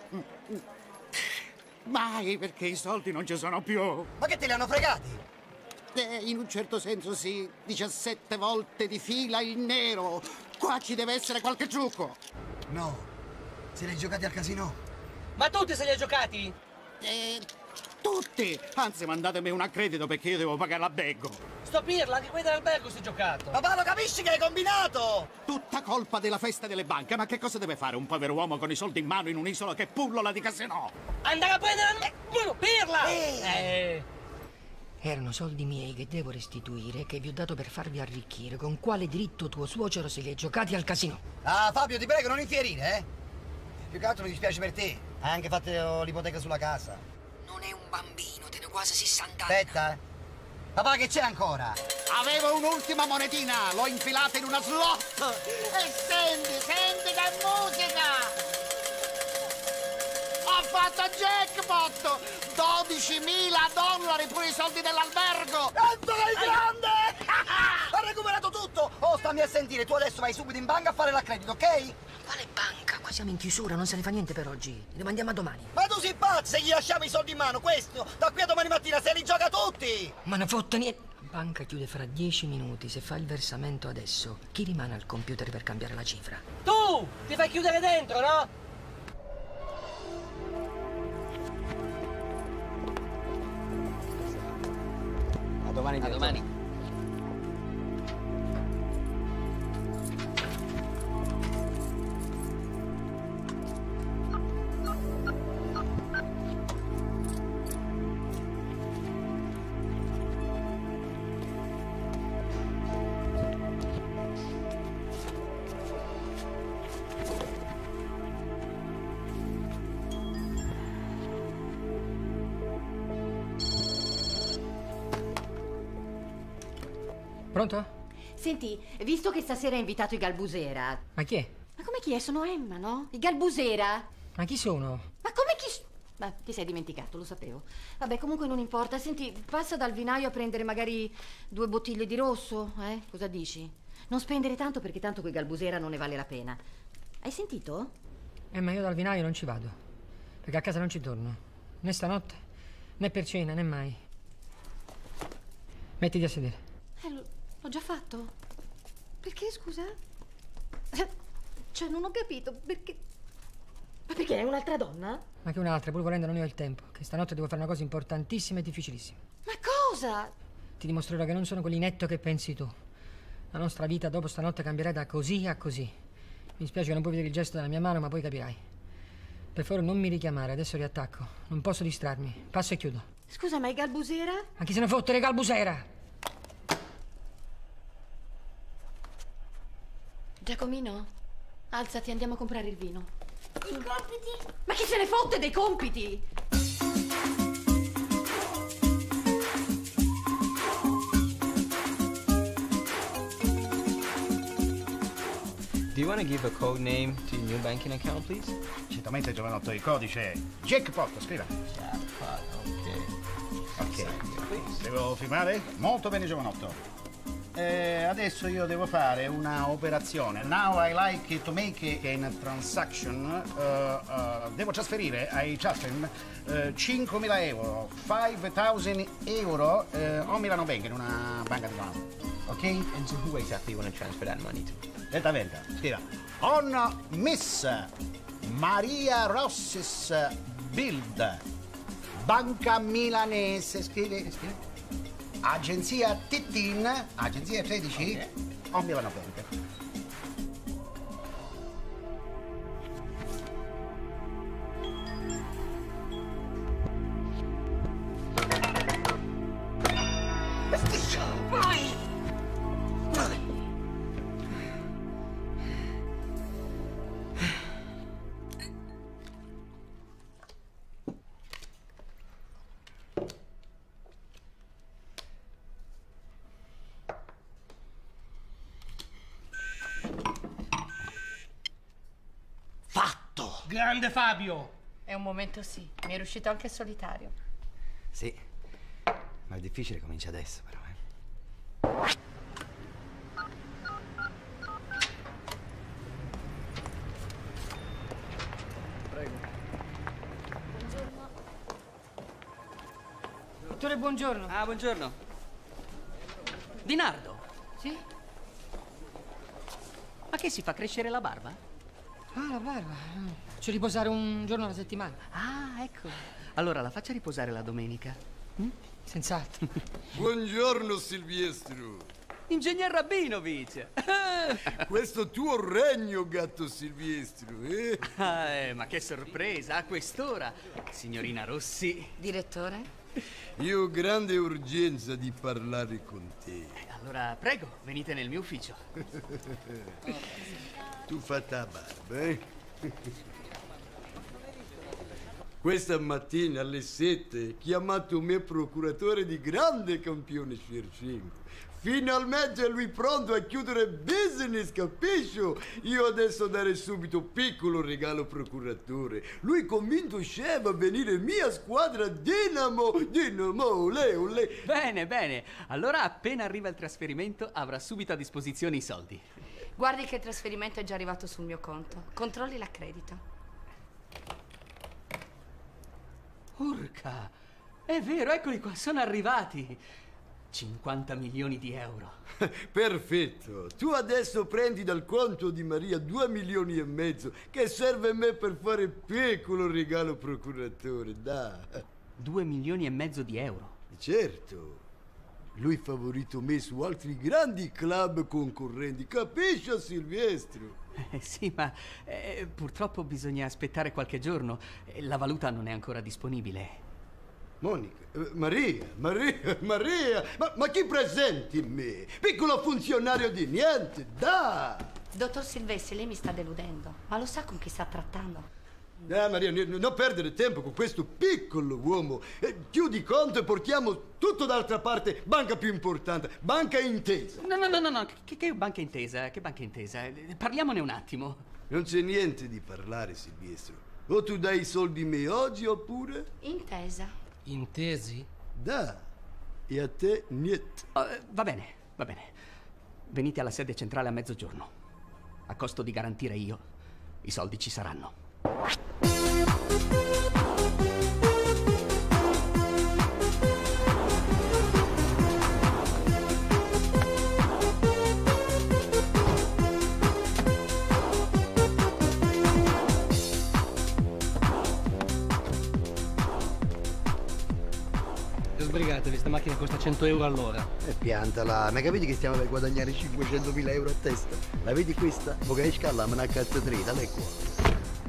Mai, perché i soldi non ci sono più. Ma che te li hanno fregati? Eh, in un certo senso sì, diciassette volte di fila il nero. Qua ci deve essere qualche trucco. No, se li hai giocati al casino? Ma tutti se li hai giocati? Eh, tutti! Anzi, mandatemi un accredito perché io devo pagare l'albergo. Sto pirla, anche quelli dell'albergo si è giocato. Papà, lo capisci che hai combinato? Tutta colpa della festa delle banche, ma che cosa deve fare un povero uomo con i soldi in mano in un'isola che pullola di casino? Andare a prendere... Eh. Bueno, pirla! Eh. Eh. Erano soldi miei che devo restituire, che vi ho dato per farvi arricchire. Con quale diritto tuo suocero se li hai giocati al casino? Ah, Fabio, ti prego, non infierire, eh? Più che altro mi dispiace per te. Hai anche fatto l'ipoteca sulla casa. Non è un bambino, te ne ho quasi sessanta anni. Aspetta, eh. Papà, che c'è ancora? Avevo un'ultima monetina, l'ho infilata in una slot. E senti, senti che musica! Ho fatto jackpot! dodicimila dollari, pure i soldi dell'albergo! Anthony il grande! Ha recuperato tutto! Oh, stammi a sentire, tu adesso vai subito in banca a fare l'accredito, ok? Quale banca? Qua siamo in chiusura, non se ne fa niente per oggi. Ne mandiamo a domani. Ma tu sei pazzo se gli lasciamo i soldi in mano, questo! Da qui a domani mattina se li gioca tutti! Ma ne fotte niente. Banca chiude fra dieci minuti. Se fa il versamento adesso, chi rimane al computer per cambiare la cifra? Tu! Ti fai chiudere dentro, no? A domani, a domani. Pronto? Senti, visto che stasera hai invitato i Galbusera... Ma chi è? Ma come chi è? Sono Emma, no? I Galbusera? Ma chi sono? Ma come chi... Beh, ti sei dimenticato, lo sapevo. Vabbè, comunque non importa. Senti, passa dal vinaio a prendere magari due bottiglie di rosso, eh? Cosa dici? Non spendere tanto perché tanto quei Galbusera non ne vale la pena. Hai sentito? Eh, ma io dal vinaio non ci vado. Perché a casa non ci torno. Né stanotte, né per cena, né mai. Mettiti a sedere. Eh, lo- l'ho già fatto. Perché, scusa? Cioè, non ho capito, perché... Ma perché è un'altra donna? Ma che un'altra, pur volendo non ne ho il tempo. Che stanotte devo fare una cosa importantissima e difficilissima. Ma cosa? Ti dimostrerò che non sono quell'inetto che pensi tu. La nostra vita dopo stanotte cambierà da così a così. Mi spiace che non puoi vedere il gesto della mia mano, ma poi capirai. Per favore non mi richiamare, adesso riattacco. Non posso distrarmi. Passo e chiudo. Scusa, ma i Galbusera? Ma chi se ne fotte le Galbusera? Giacomino, alzati, andiamo a comprare il vino. I compiti? Ma chi se ne fotte dei compiti? Do you want to give a code name to your new banking account, please? Certamente, giovanotto, il codice è jackpot, scriva. Jackpot, ok. Ok. Devo firmare? Molto bene, giovanotto. Eh, adesso io devo fare una operazione. Now I like to make a transaction. Uh, uh, devo trasferire ai Chatham uh, cinquemila euro, cinquemila euro uh, on Milano Bank, in una banca di Milano. Ok? And to who exactly you want to transfer that money to? Delta Delta, scriva. On Miss Maria Rossis Bild, Banca Milanese, scrive, scrive. Agenzia Tittin, agenzia tredici, okay. On Milano Bank. Grande Fabio! È un momento sì, mi è riuscito anche solitario. Sì, ma il difficile comincia adesso però, eh. Prego. Dottore, buongiorno. Ah, buongiorno. Dinardo? Sì? Ma che si fa crescere la barba? Ah, la barba. Ci riposare un giorno alla settimana. Ah, ecco. Allora la faccia riposare la domenica. Mm? Senz'altro. Buongiorno Silvestro. Ingegner Rabinovic. Questo tuo regno, gatto Silvestro, eh? Ah, eh, ma che sorpresa, a quest'ora. Signorina Rossi. Direttore? Io ho grande urgenza di parlare con te. Allora, prego, venite nel mio ufficio. Tu fatta a barba, eh? questa mattina alle sette chiamato me procuratore di grande campione Schercingo. Finalmente lui pronto a chiudere business, capisci? Io adesso dare subito piccolo regalo procuratore. Lui convinto chef a venire mia squadra Dinamo, Dinamo, ole, ole. Bene, bene. Allora appena arriva il trasferimento avrà subito a disposizione i soldi. Guardi che il trasferimento è già arrivato sul mio conto. Controlli l'accredito. Urca, è vero, eccoli qua, sono arrivati. cinquanta milioni di euro. Perfetto. Tu adesso prendi dal conto di Maria due milioni e mezzo che serve a me per fare piccolo regalo procuratore, da. Due milioni e mezzo di euro? Certo. Lui favorito me su altri grandi club concorrenti, capisci, Silvestro? Eh, sì, ma eh, purtroppo bisogna aspettare qualche giorno. La valuta non è ancora disponibile. Monica, eh, Maria, Maria, Maria, ma, ma chi presenti me? Piccolo funzionario di niente, da! Dottor Silvestri, lei mi sta deludendo, ma lo sa con chi sta trattando? Eh, Maria, n- non perdere tempo con questo piccolo uomo. Eh, chiudi conto e portiamo tutto d'altra parte. Banca più importante, Banca Intesa. No, no, no, no, no. Che, che banca intesa? Che banca intesa? Parliamone un attimo. Non c'è niente di parlare, Silvestro. O tu dai i soldi me oggi oppure... Intesa. Intesi? Da. E a te niente. Uh, va bene, va bene. Venite alla sede centrale a mezzogiorno. A costo di garantire io, i soldi ci saranno. Sbrigatevi, sta macchina costa cento euro all'ora. E piantala, ma capite che stiamo per guadagnare cinquecentomila euro a testa? La vedi questa? Poca che scala, ma una cazzo trita, lei qua.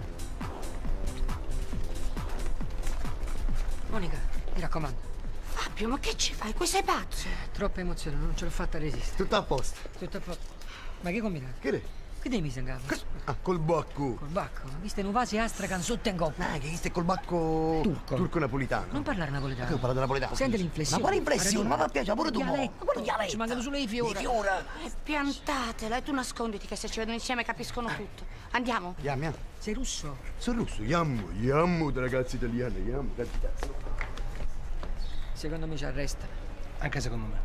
Monica, mi raccomando. Fabio, ma che ci fai? Qui sei pazzo? Troppa emozione, non ce l'ho fatta a resistere. Tutto a posto. Tutto a posto. Ma che combinato? Che è? Che devi sangare? Ah, col bacco. Col bacco? Viste in vasi Astracan sotto in coppa. Ah, che questo è col bacco... Turco. Turco napolitano. Non parlare napoletano. Che ho parlato napoletano? Senti l'inflessione. Ma quale inflessione? Ma va a piacere, pure tu. Dialetto. Ma quale dialetto? Ci mancano solo i fiori. I fiori. E piantatela, e tu nasconditi che se ci vedono insieme capiscono tutto. Andiamo. Andiamo, andiamo. Sei russo? Sono russo, yammo, yammo da ragazzi italiani, yammo, cazzo. Secondo me ci arrestano. Anche secondo me.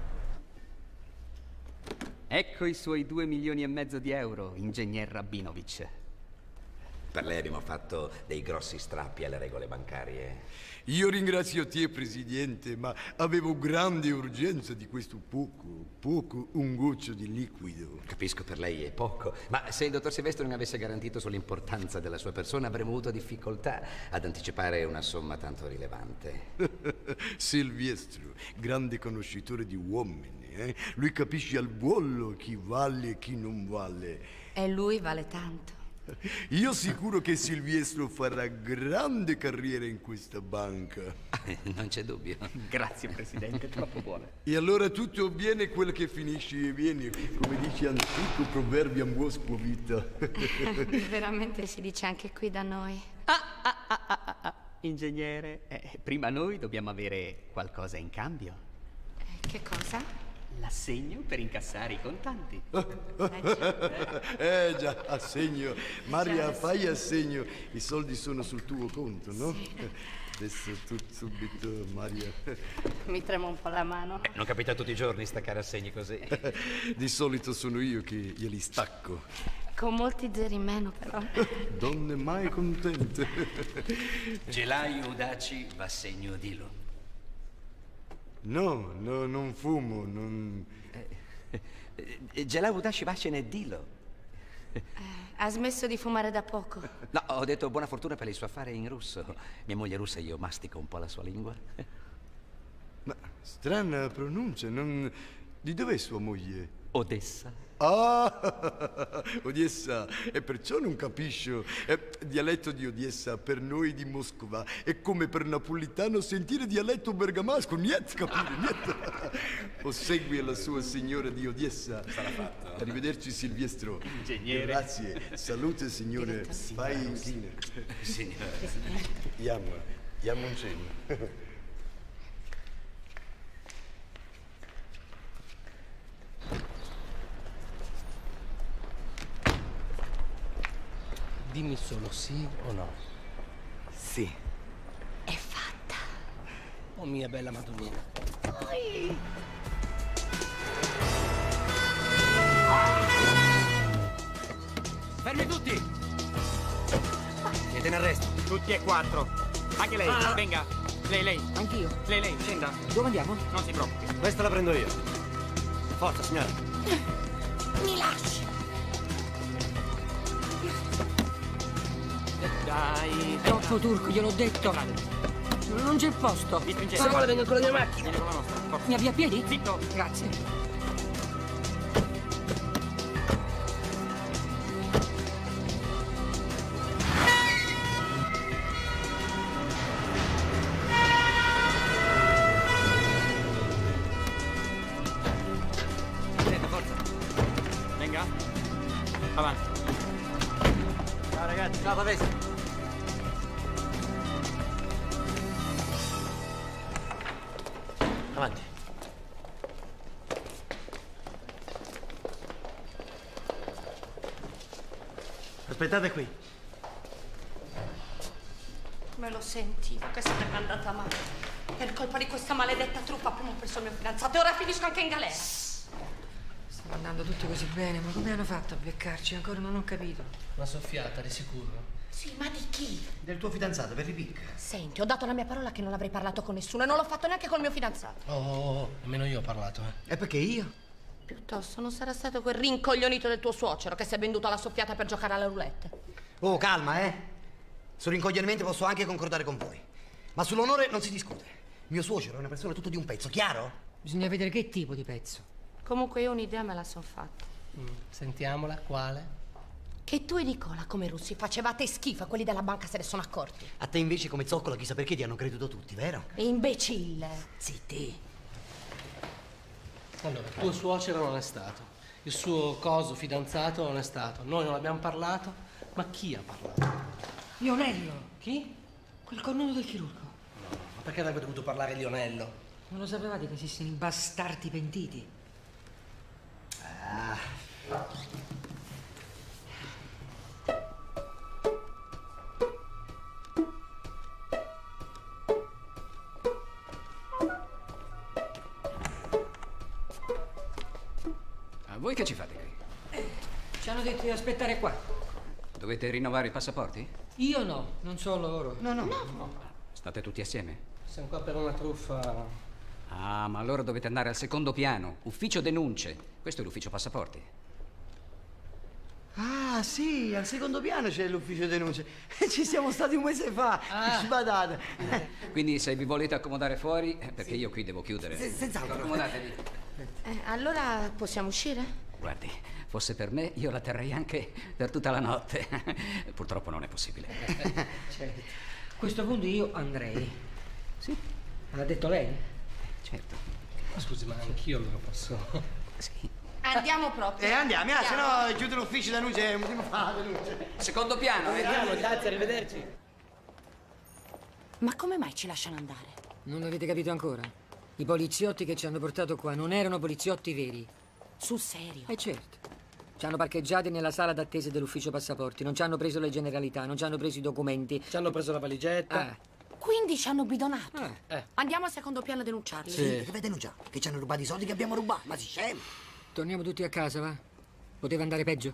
Ecco i suoi due milioni e mezzo di euro, ingegner Rabinovic. Per lei abbiamo fatto dei grossi strappi alle regole bancarie. Io ringrazio te, Presidente, ma avevo grande urgenza di questo poco, poco, un goccio di liquido. Capisco, per lei è poco, ma se il dottor Silvestro non avesse garantito sull'importanza della sua persona avremmo avuto difficoltà ad anticipare una somma tanto rilevante. Silvestro, grande conoscitore di uomini, eh? Lui capisce al volo chi vale e chi non vale. E lui vale tanto. Io sicuro che Silvestro farà grande carriera in questa banca. Non c'è dubbio. Grazie, Presidente, troppo buono. E allora tutto viene quello che finisce e viene, come dice antico proverbio ambuosco vita. Veramente si dice anche qui da noi. Ah, ah, ah, ah, ah. Ingegnere, eh, prima noi dobbiamo avere qualcosa in cambio. Eh, che cosa? L'assegno per incassare i contanti. Eh già, assegno. Maria, fai assegno. I soldi sono sul tuo conto, no? Sì. Adesso tu subito, Maria. Mi trema un po' la mano. Beh, non capita tutti i giorni staccare assegni così. Di solito sono io che glieli stacco. Con molti zeri in meno, però. Donne mai contente. Gelai Udaci va segno Dilo. No, no, non fumo, non... Eh, Gelai Udaci va ne Dilo. Eh, ha smesso di fumare da poco. No, ho detto buona fortuna per il suo affare in russo. Mia moglie è russa e io mastico un po' la sua lingua. Ma strana pronuncia, non... Di dov'è sua moglie? Odessa. Ah, Odessa, e perciò non capisco. Eh, dialetto di Odessa per noi di Mosca è come per napolitano sentire dialetto bergamasco. Niente capire, niente. O segui la sua signora di Odessa. Sarà fatto. Arrivederci Silvestro. Ingegnere. Grazie. Salute signore. Vai. Signore. Yam. Yamoncino. Dimmi solo sì o no. Sì. È fatta. Oh mia bella Madonnina. Poi... Fermi tutti! Siete in arresto. Tutti e quattro. Anche lei, ah. Venga. Lei, lei. Anch'io. Lei, lei, scenda. Dove andiamo? Non si preoccupi. Questa la prendo io. Forza, signora. Mi lasci. Dai. Troppo turco, gliel'ho detto. Non c'è posto. Se vuole vengo con la mia macchina. Vieni con la nostra. Forza. Mi avvia a piedi? Zitto. Grazie. Senta, forza. Venga. Avanti. Ciao ragazzi. Ciao Pavese. Avanti. Aspettate qui. Me lo sentivo che sarebbe andata male. Per colpa di questa maledetta truppa prima ho preso il mio fidanzato e ora finisco anche in galera. Stanno andando tutti così bene, ma come hanno fatto a beccarci? Ancora non ho capito. Una soffiata, di sicuro. Sì, ma di chi? Del tuo fidanzato, per ripicca. Senti, ho dato la mia parola che non avrei parlato con nessuno e non l'ho fatto neanche col mio fidanzato. Oh, oh, oh, nemmeno io ho parlato, eh. E perché io? Piuttosto non sarà stato quel rincoglionito del tuo suocero che si è venduto alla soffiata per giocare alla roulette. Oh, calma, eh. Sull'incoglionimento posso anche concordare con voi. Ma sull'onore non si discute. Mio suocero è una persona tutto di un pezzo, chiaro? Bisogna vedere che tipo di pezzo. Comunque io un'idea me la son fatta. Mm, sentiamola, quale? Che tu e Nicola, come russi, facevate schifo e quelli della banca se ne sono accorti. A te invece come zoccola chissà perché ti hanno creduto tutti, vero? Imbecille. Zitti. Allora, il tuo suocero non è stato. Il suo coso fidanzato non è stato. Noi non abbiamo parlato, ma chi ha parlato? Lionello. Chi? Quel cornuto del chirurgo. No, ma perché avrebbe dovuto parlare Lionello? Non lo sapevate che esistono i bastardi pentiti? Ah. Voi che ci fate qui? Ci hanno detto di aspettare qua. Dovete rinnovare i passaporti? Io no, non so loro. No, no, no. no. State tutti assieme? Siamo qua per una truffa. Ah, ma allora dovete andare al secondo piano, ufficio denunce. Questo è l'ufficio passaporti. Ah, sì, al secondo piano c'è l'ufficio denunce. Ci siamo stati un mese fa. Ah. Sbadate. Quindi se vi volete accomodare fuori, perché sì. Io qui devo chiudere. Se, senz'altro. Accomodatevi. Eh, allora possiamo uscire? Guardi, fosse per me io la terrei anche per tutta la notte. Purtroppo non è possibile. Certo. A questo punto io andrei. Sì? L'ha detto lei? Certo. Ma scusi, ma anch'io allora posso. Sì. Andiamo proprio. Eh, andiamo, andiamo. Se no chiude l'ufficio denunce, è un motivo fa denunce. Secondo piano, vediamo, eh. Grazie, arrivederci. Ma come mai ci lasciano andare? Non l'avete capito ancora? I poliziotti che ci hanno portato qua non erano poliziotti veri. Sul serio? Eh certo. Ci hanno parcheggiati nella sala d'attesa dell'ufficio passaporti, non ci hanno preso le generalità, non ci hanno preso i documenti. Ci hanno preso la valigetta. Eh. Quindi ci hanno bidonato. Eh. Eh. Andiamo al secondo piano a denunciarli. Sì, che deve denunciare? Che ci hanno rubato i soldi che abbiamo rubato, ma si scemo. Torniamo tutti a casa, va? Poteva andare peggio.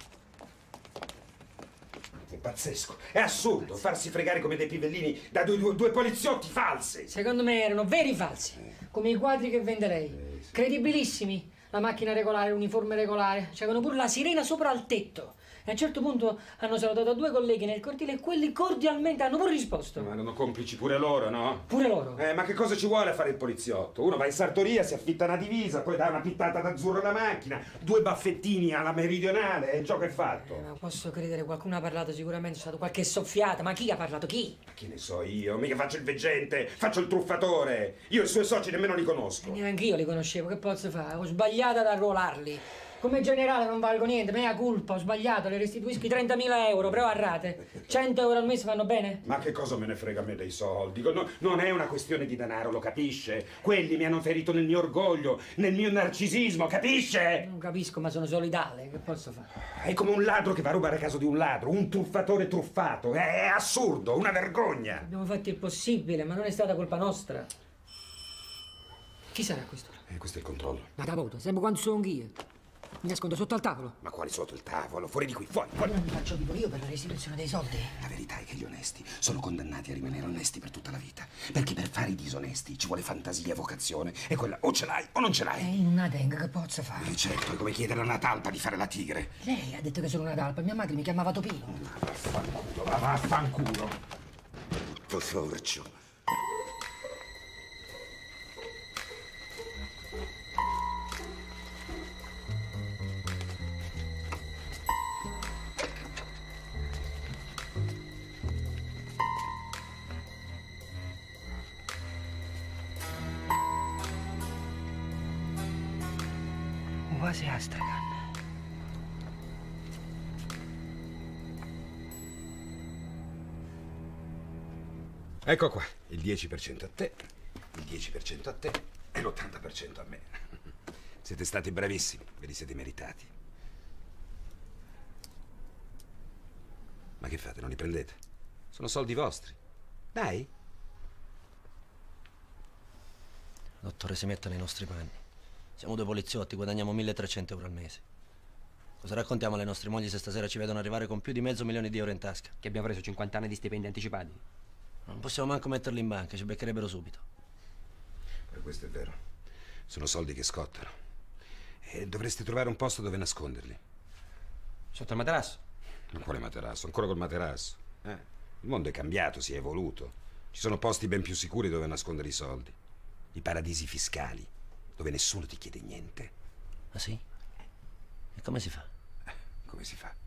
È pazzesco, è assurdo farsi fregare come dei pivellini da due, due, due poliziotti falsi. Secondo me erano veri falsi, come i quadri che vende lei. Eh, sì. Credibilissimi. La macchina regolare, l'uniforme regolare. C'avevano pure la sirena sopra al tetto. A un certo punto hanno salutato due colleghi nel cortile e quelli cordialmente hanno pure risposto. Ma erano complici pure loro, no? Pure loro. Eh, ma che cosa ci vuole a fare il poliziotto? Uno va in sartoria, si affitta una divisa, poi dà una pittata d'azzurro alla macchina, due baffettini alla meridionale e il gioco è fatto. Eh, ma posso credere, qualcuno ha parlato sicuramente, c'è stata qualche soffiata, ma chi ha parlato? Chi? Ma che ne so io? Mica faccio il veggente, faccio il truffatore. Io i suoi soci nemmeno li conosco. E neanche io li conoscevo, che posso fare? Ho sbagliato ad arruolarli. Come generale non valgo niente, mea colpa, ho sbagliato, le restituisco trentamila euro, però a rate. cento euro al mese vanno bene? Ma che cosa me ne frega a me dei soldi? No, non è una questione di denaro, lo capisce? Quelli mi hanno ferito nel mio orgoglio, nel mio narcisismo, capisce? Non capisco, ma sono solidale, che posso fare? È come un ladro che va a rubare a casa di un ladro, un truffatore truffato. È assurdo, una vergogna. Abbiamo fatto il possibile, ma non è stata colpa nostra. Chi sarà questo? Eh, questo è il controllo. Ma da voto, sempre quando sono anch'io. Mi nascondo sotto al tavolo. Ma quali sotto il tavolo? Fuori di qui, fuori, fuori. Non mi faccio vivo io per la restituzione dei soldi. La verità è che gli onesti sono condannati a rimanere onesti per tutta la vita. Perché per fare i disonesti ci vuole fantasia e vocazione. E quella o ce l'hai o non ce l'hai. E in una denga che posso fare? E certo, è come chiedere a una talpa di fare la tigre. Lei ha detto che sono una talpa, mia madre mi chiamava Topino. Ma vaffanculo, ma vaffanculo. Poveraccio. Quasi Astragan. Ecco qua, il dieci per cento a te, il dieci per cento a te e l'ottanta per cento a me. Siete stati bravissimi, ve li siete meritati. Ma che fate, non li prendete? Sono soldi vostri. Dai. Dottore, si metta nei nostri panni. Siamo due poliziotti, guadagniamo milletrecento euro al mese. Cosa raccontiamo alle nostre mogli se stasera ci vedono arrivare con più di mezzo milione di euro in tasca? Che abbiamo preso cinquanta anni di stipendi anticipati. Non possiamo manco metterli in banca, ci beccherebbero subito. Per questo è vero. Sono soldi che scottano. E dovreste trovare un posto dove nasconderli. Sotto il materasso? Ma quale materasso? Ancora col materasso? Eh? Il mondo è cambiato, si è evoluto. Ci sono posti ben più sicuri dove nascondere i soldi. I paradisi fiscali, dove nessuno ti chiede niente. Ah sì? E come si fa? Come si fa?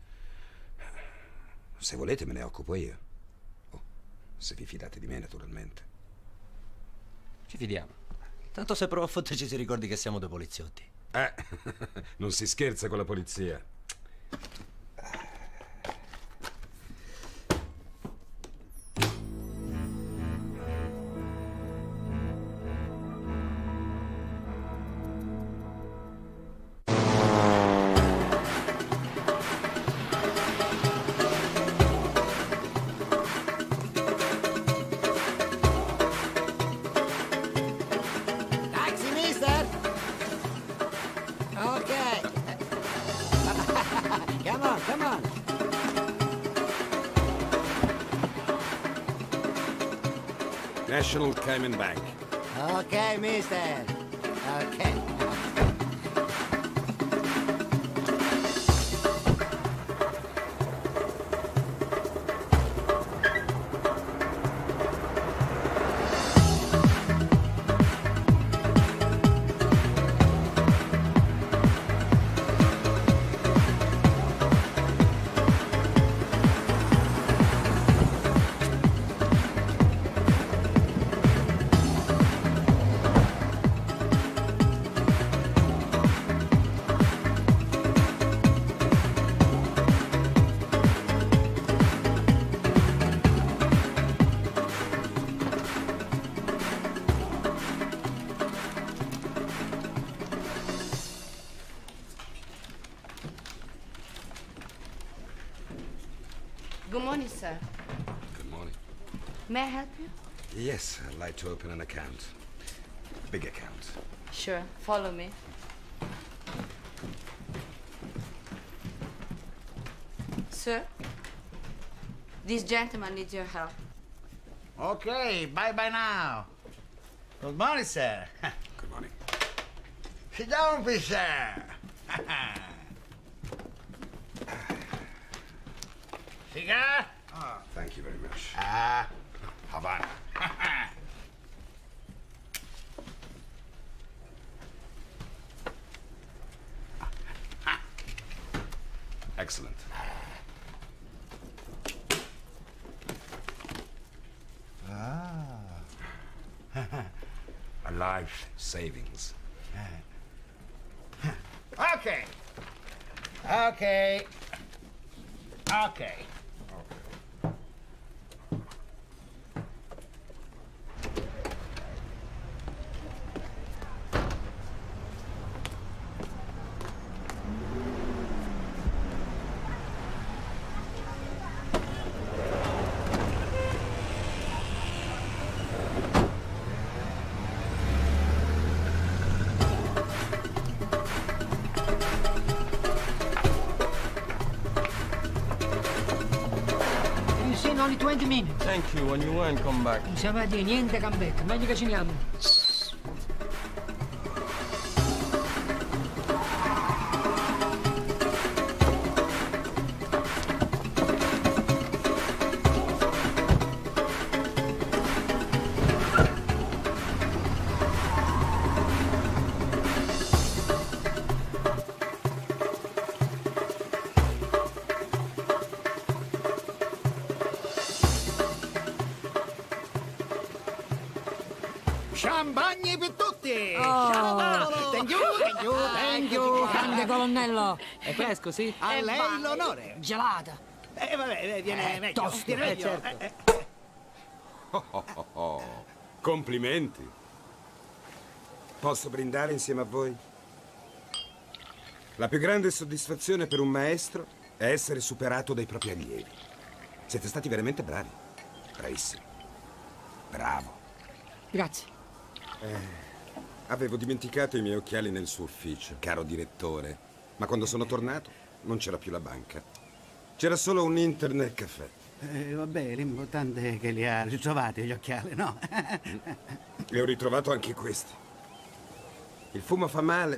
Se volete me ne occupo io. Oh, se vi fidate di me, naturalmente. Ci fidiamo. Tanto se prova a fotterci si ricordi che siamo due poliziotti. Eh, non si scherza con la polizia. National Cayman Bank. Okay, mister. Okay. Good morning, sir. Good morning. May I help you? Yes, I'd like to open an account. A big account. Sure. Follow me. Sir, this gentleman needs your help. Okay, bye-bye now. Good morning, sir. Good morning. Sit down, please, sir. Figa? Ah, thank you very much. Ah, Havana. Excellent. Ah. A life savings. Ok. Ok. Ok. Only twenty minutes. Thank you. When you want, come back. Non siamo a dire niente comeback, meglio che ceniamo. Champagne per tutti! Oh. Thank you, thank you, thank you! Grande colonnello. È fresco, sì? A lei l'onore! Gelata. Eh, vabbè, viene Eh, meglio, tosto, viene eh, meglio. certo. Eh, eh. Oh, oh, oh, oh. Complimenti. Posso brindare insieme a voi? La più grande soddisfazione per un maestro è essere superato dai propri allievi. Siete stati veramente bravi. Bravissimi. Bravo. Grazie. Eh, avevo dimenticato i miei occhiali nel suo ufficio, caro direttore. Ma quando sono tornato non c'era più la banca. C'era solo un internet caffè. Eh, vabbè, l'importante è che li ha ritrovati gli occhiali, no? E ho ritrovato anche questi. Il fumo fa male.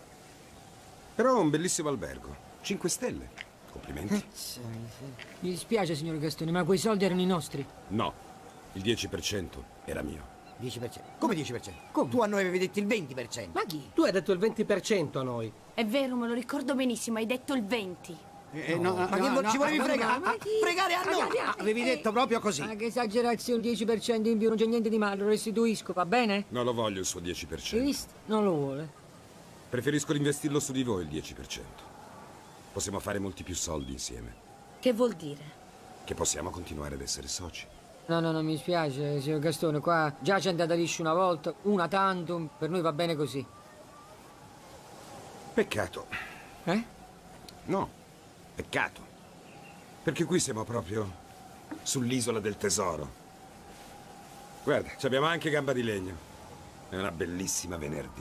Però ho un bellissimo albergo. Cinque stelle. Complimenti. Mi dispiace, signor Gastone, ma quei soldi erano i nostri. No, il dieci per cento era mio. dieci per cento? Come dieci per cento? Come? Tu a noi avevi detto il venti per cento. Ma chi? Tu hai detto il venti per cento a noi. È vero, me lo ricordo benissimo, hai detto il venti. Eh, no, ma che no, ci volevi no, fregare? ma chi? Fregare a noi? Ah, Avevi detto proprio così. Ma che esagerazione, dieci per cento in più, non c'è niente di male, lo restituisco, va bene? Non lo voglio il suo dieci per Hai cento. visto? Non lo vuole. Preferisco investirlo su di voi il dieci per cento. Possiamo fare molti più soldi insieme. Che vuol dire? Che possiamo continuare ad essere soci. No, no, non mi spiace, signor Gastone, qua già c'è andata liscio una volta, una tantum, per noi va bene così. Peccato. Eh? No, peccato. Perché qui siamo proprio sull'isola del tesoro. Guarda, ci abbiamo anche Gamba di Legno. È una bellissima venerdì.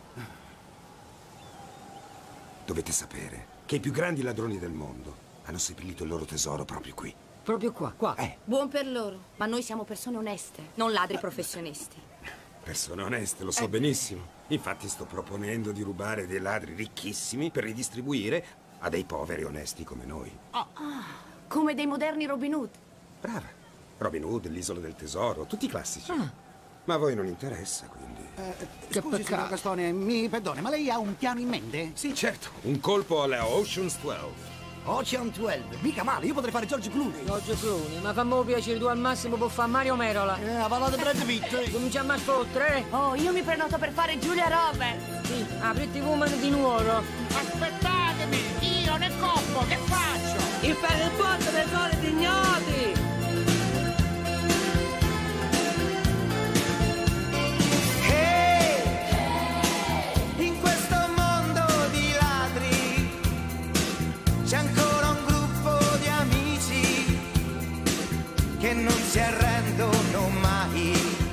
Dovete sapere che i più grandi ladroni del mondo hanno seppellito il loro tesoro proprio qui. Proprio qua, qua. Eh. Buon per loro, ma noi siamo persone oneste, non ladri professionisti. Persone oneste, lo so benissimo. Infatti sto proponendo di rubare dei ladri ricchissimi per ridistribuire a dei poveri onesti come noi. Ah, come dei moderni Robin Hood. Brava. Robin Hood, l'Isola del Tesoro, tutti classici. Ma a voi non interessa, quindi... Eh, scusi, signor Gastone, mi perdoni, ma lei ha un piano in mente? Sì, certo. Un colpo alla Ocean's dodici. Ocean dodici, mica male, io potrei fare George Clooney. George Clooney, ma fammi piacere, tu al massimo può fare Mario Merola. Eh, ha parlato Brad Pitt. Cominciamo a sfottere, eh? Oh, io mi prenoto per fare Giulia Roberts. Sì, ah, Pretty Woman di nuovo. Aspettatemi, io ne coppo, che faccio? Il ferrapoto dei soliti ignoti! In questo mondo di ladri c'è ancora un gruppo di amici che non si arrendono mai.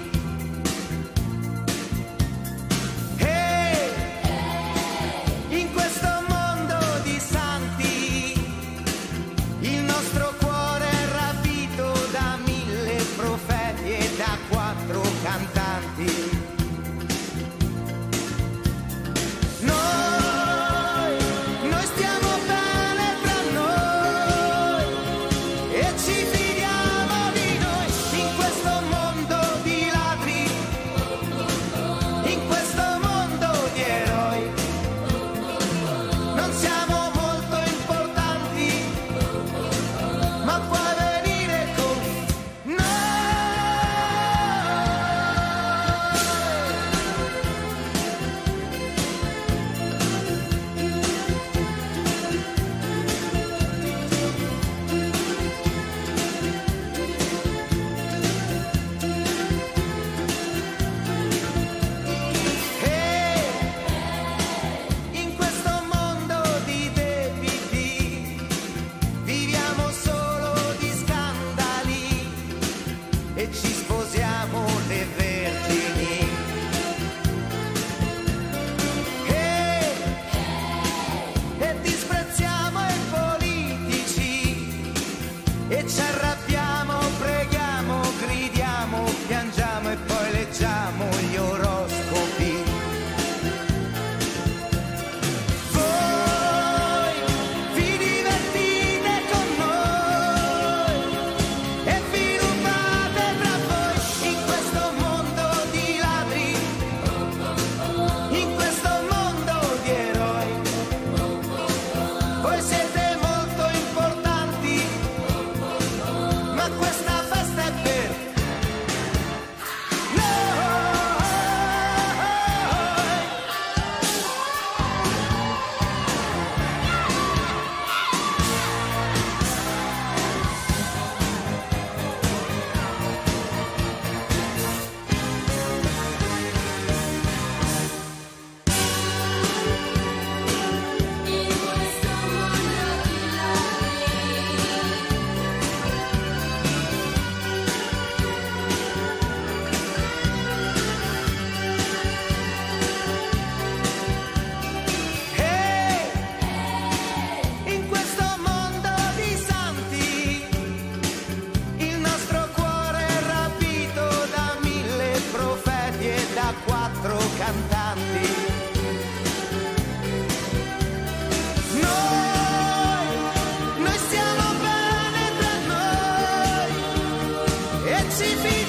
E in questo mondo di santi il nostro cuore è rapito da mille profeti e da quattro cantanti. Noi, noi stiamo bene tra noi e ci sposiamo le vergini. E, e disprezziamo i politici e ci arrabbiamo, preghiamo, gridiamo, piangiamo e poi leggiamo gli oroscopi. Ci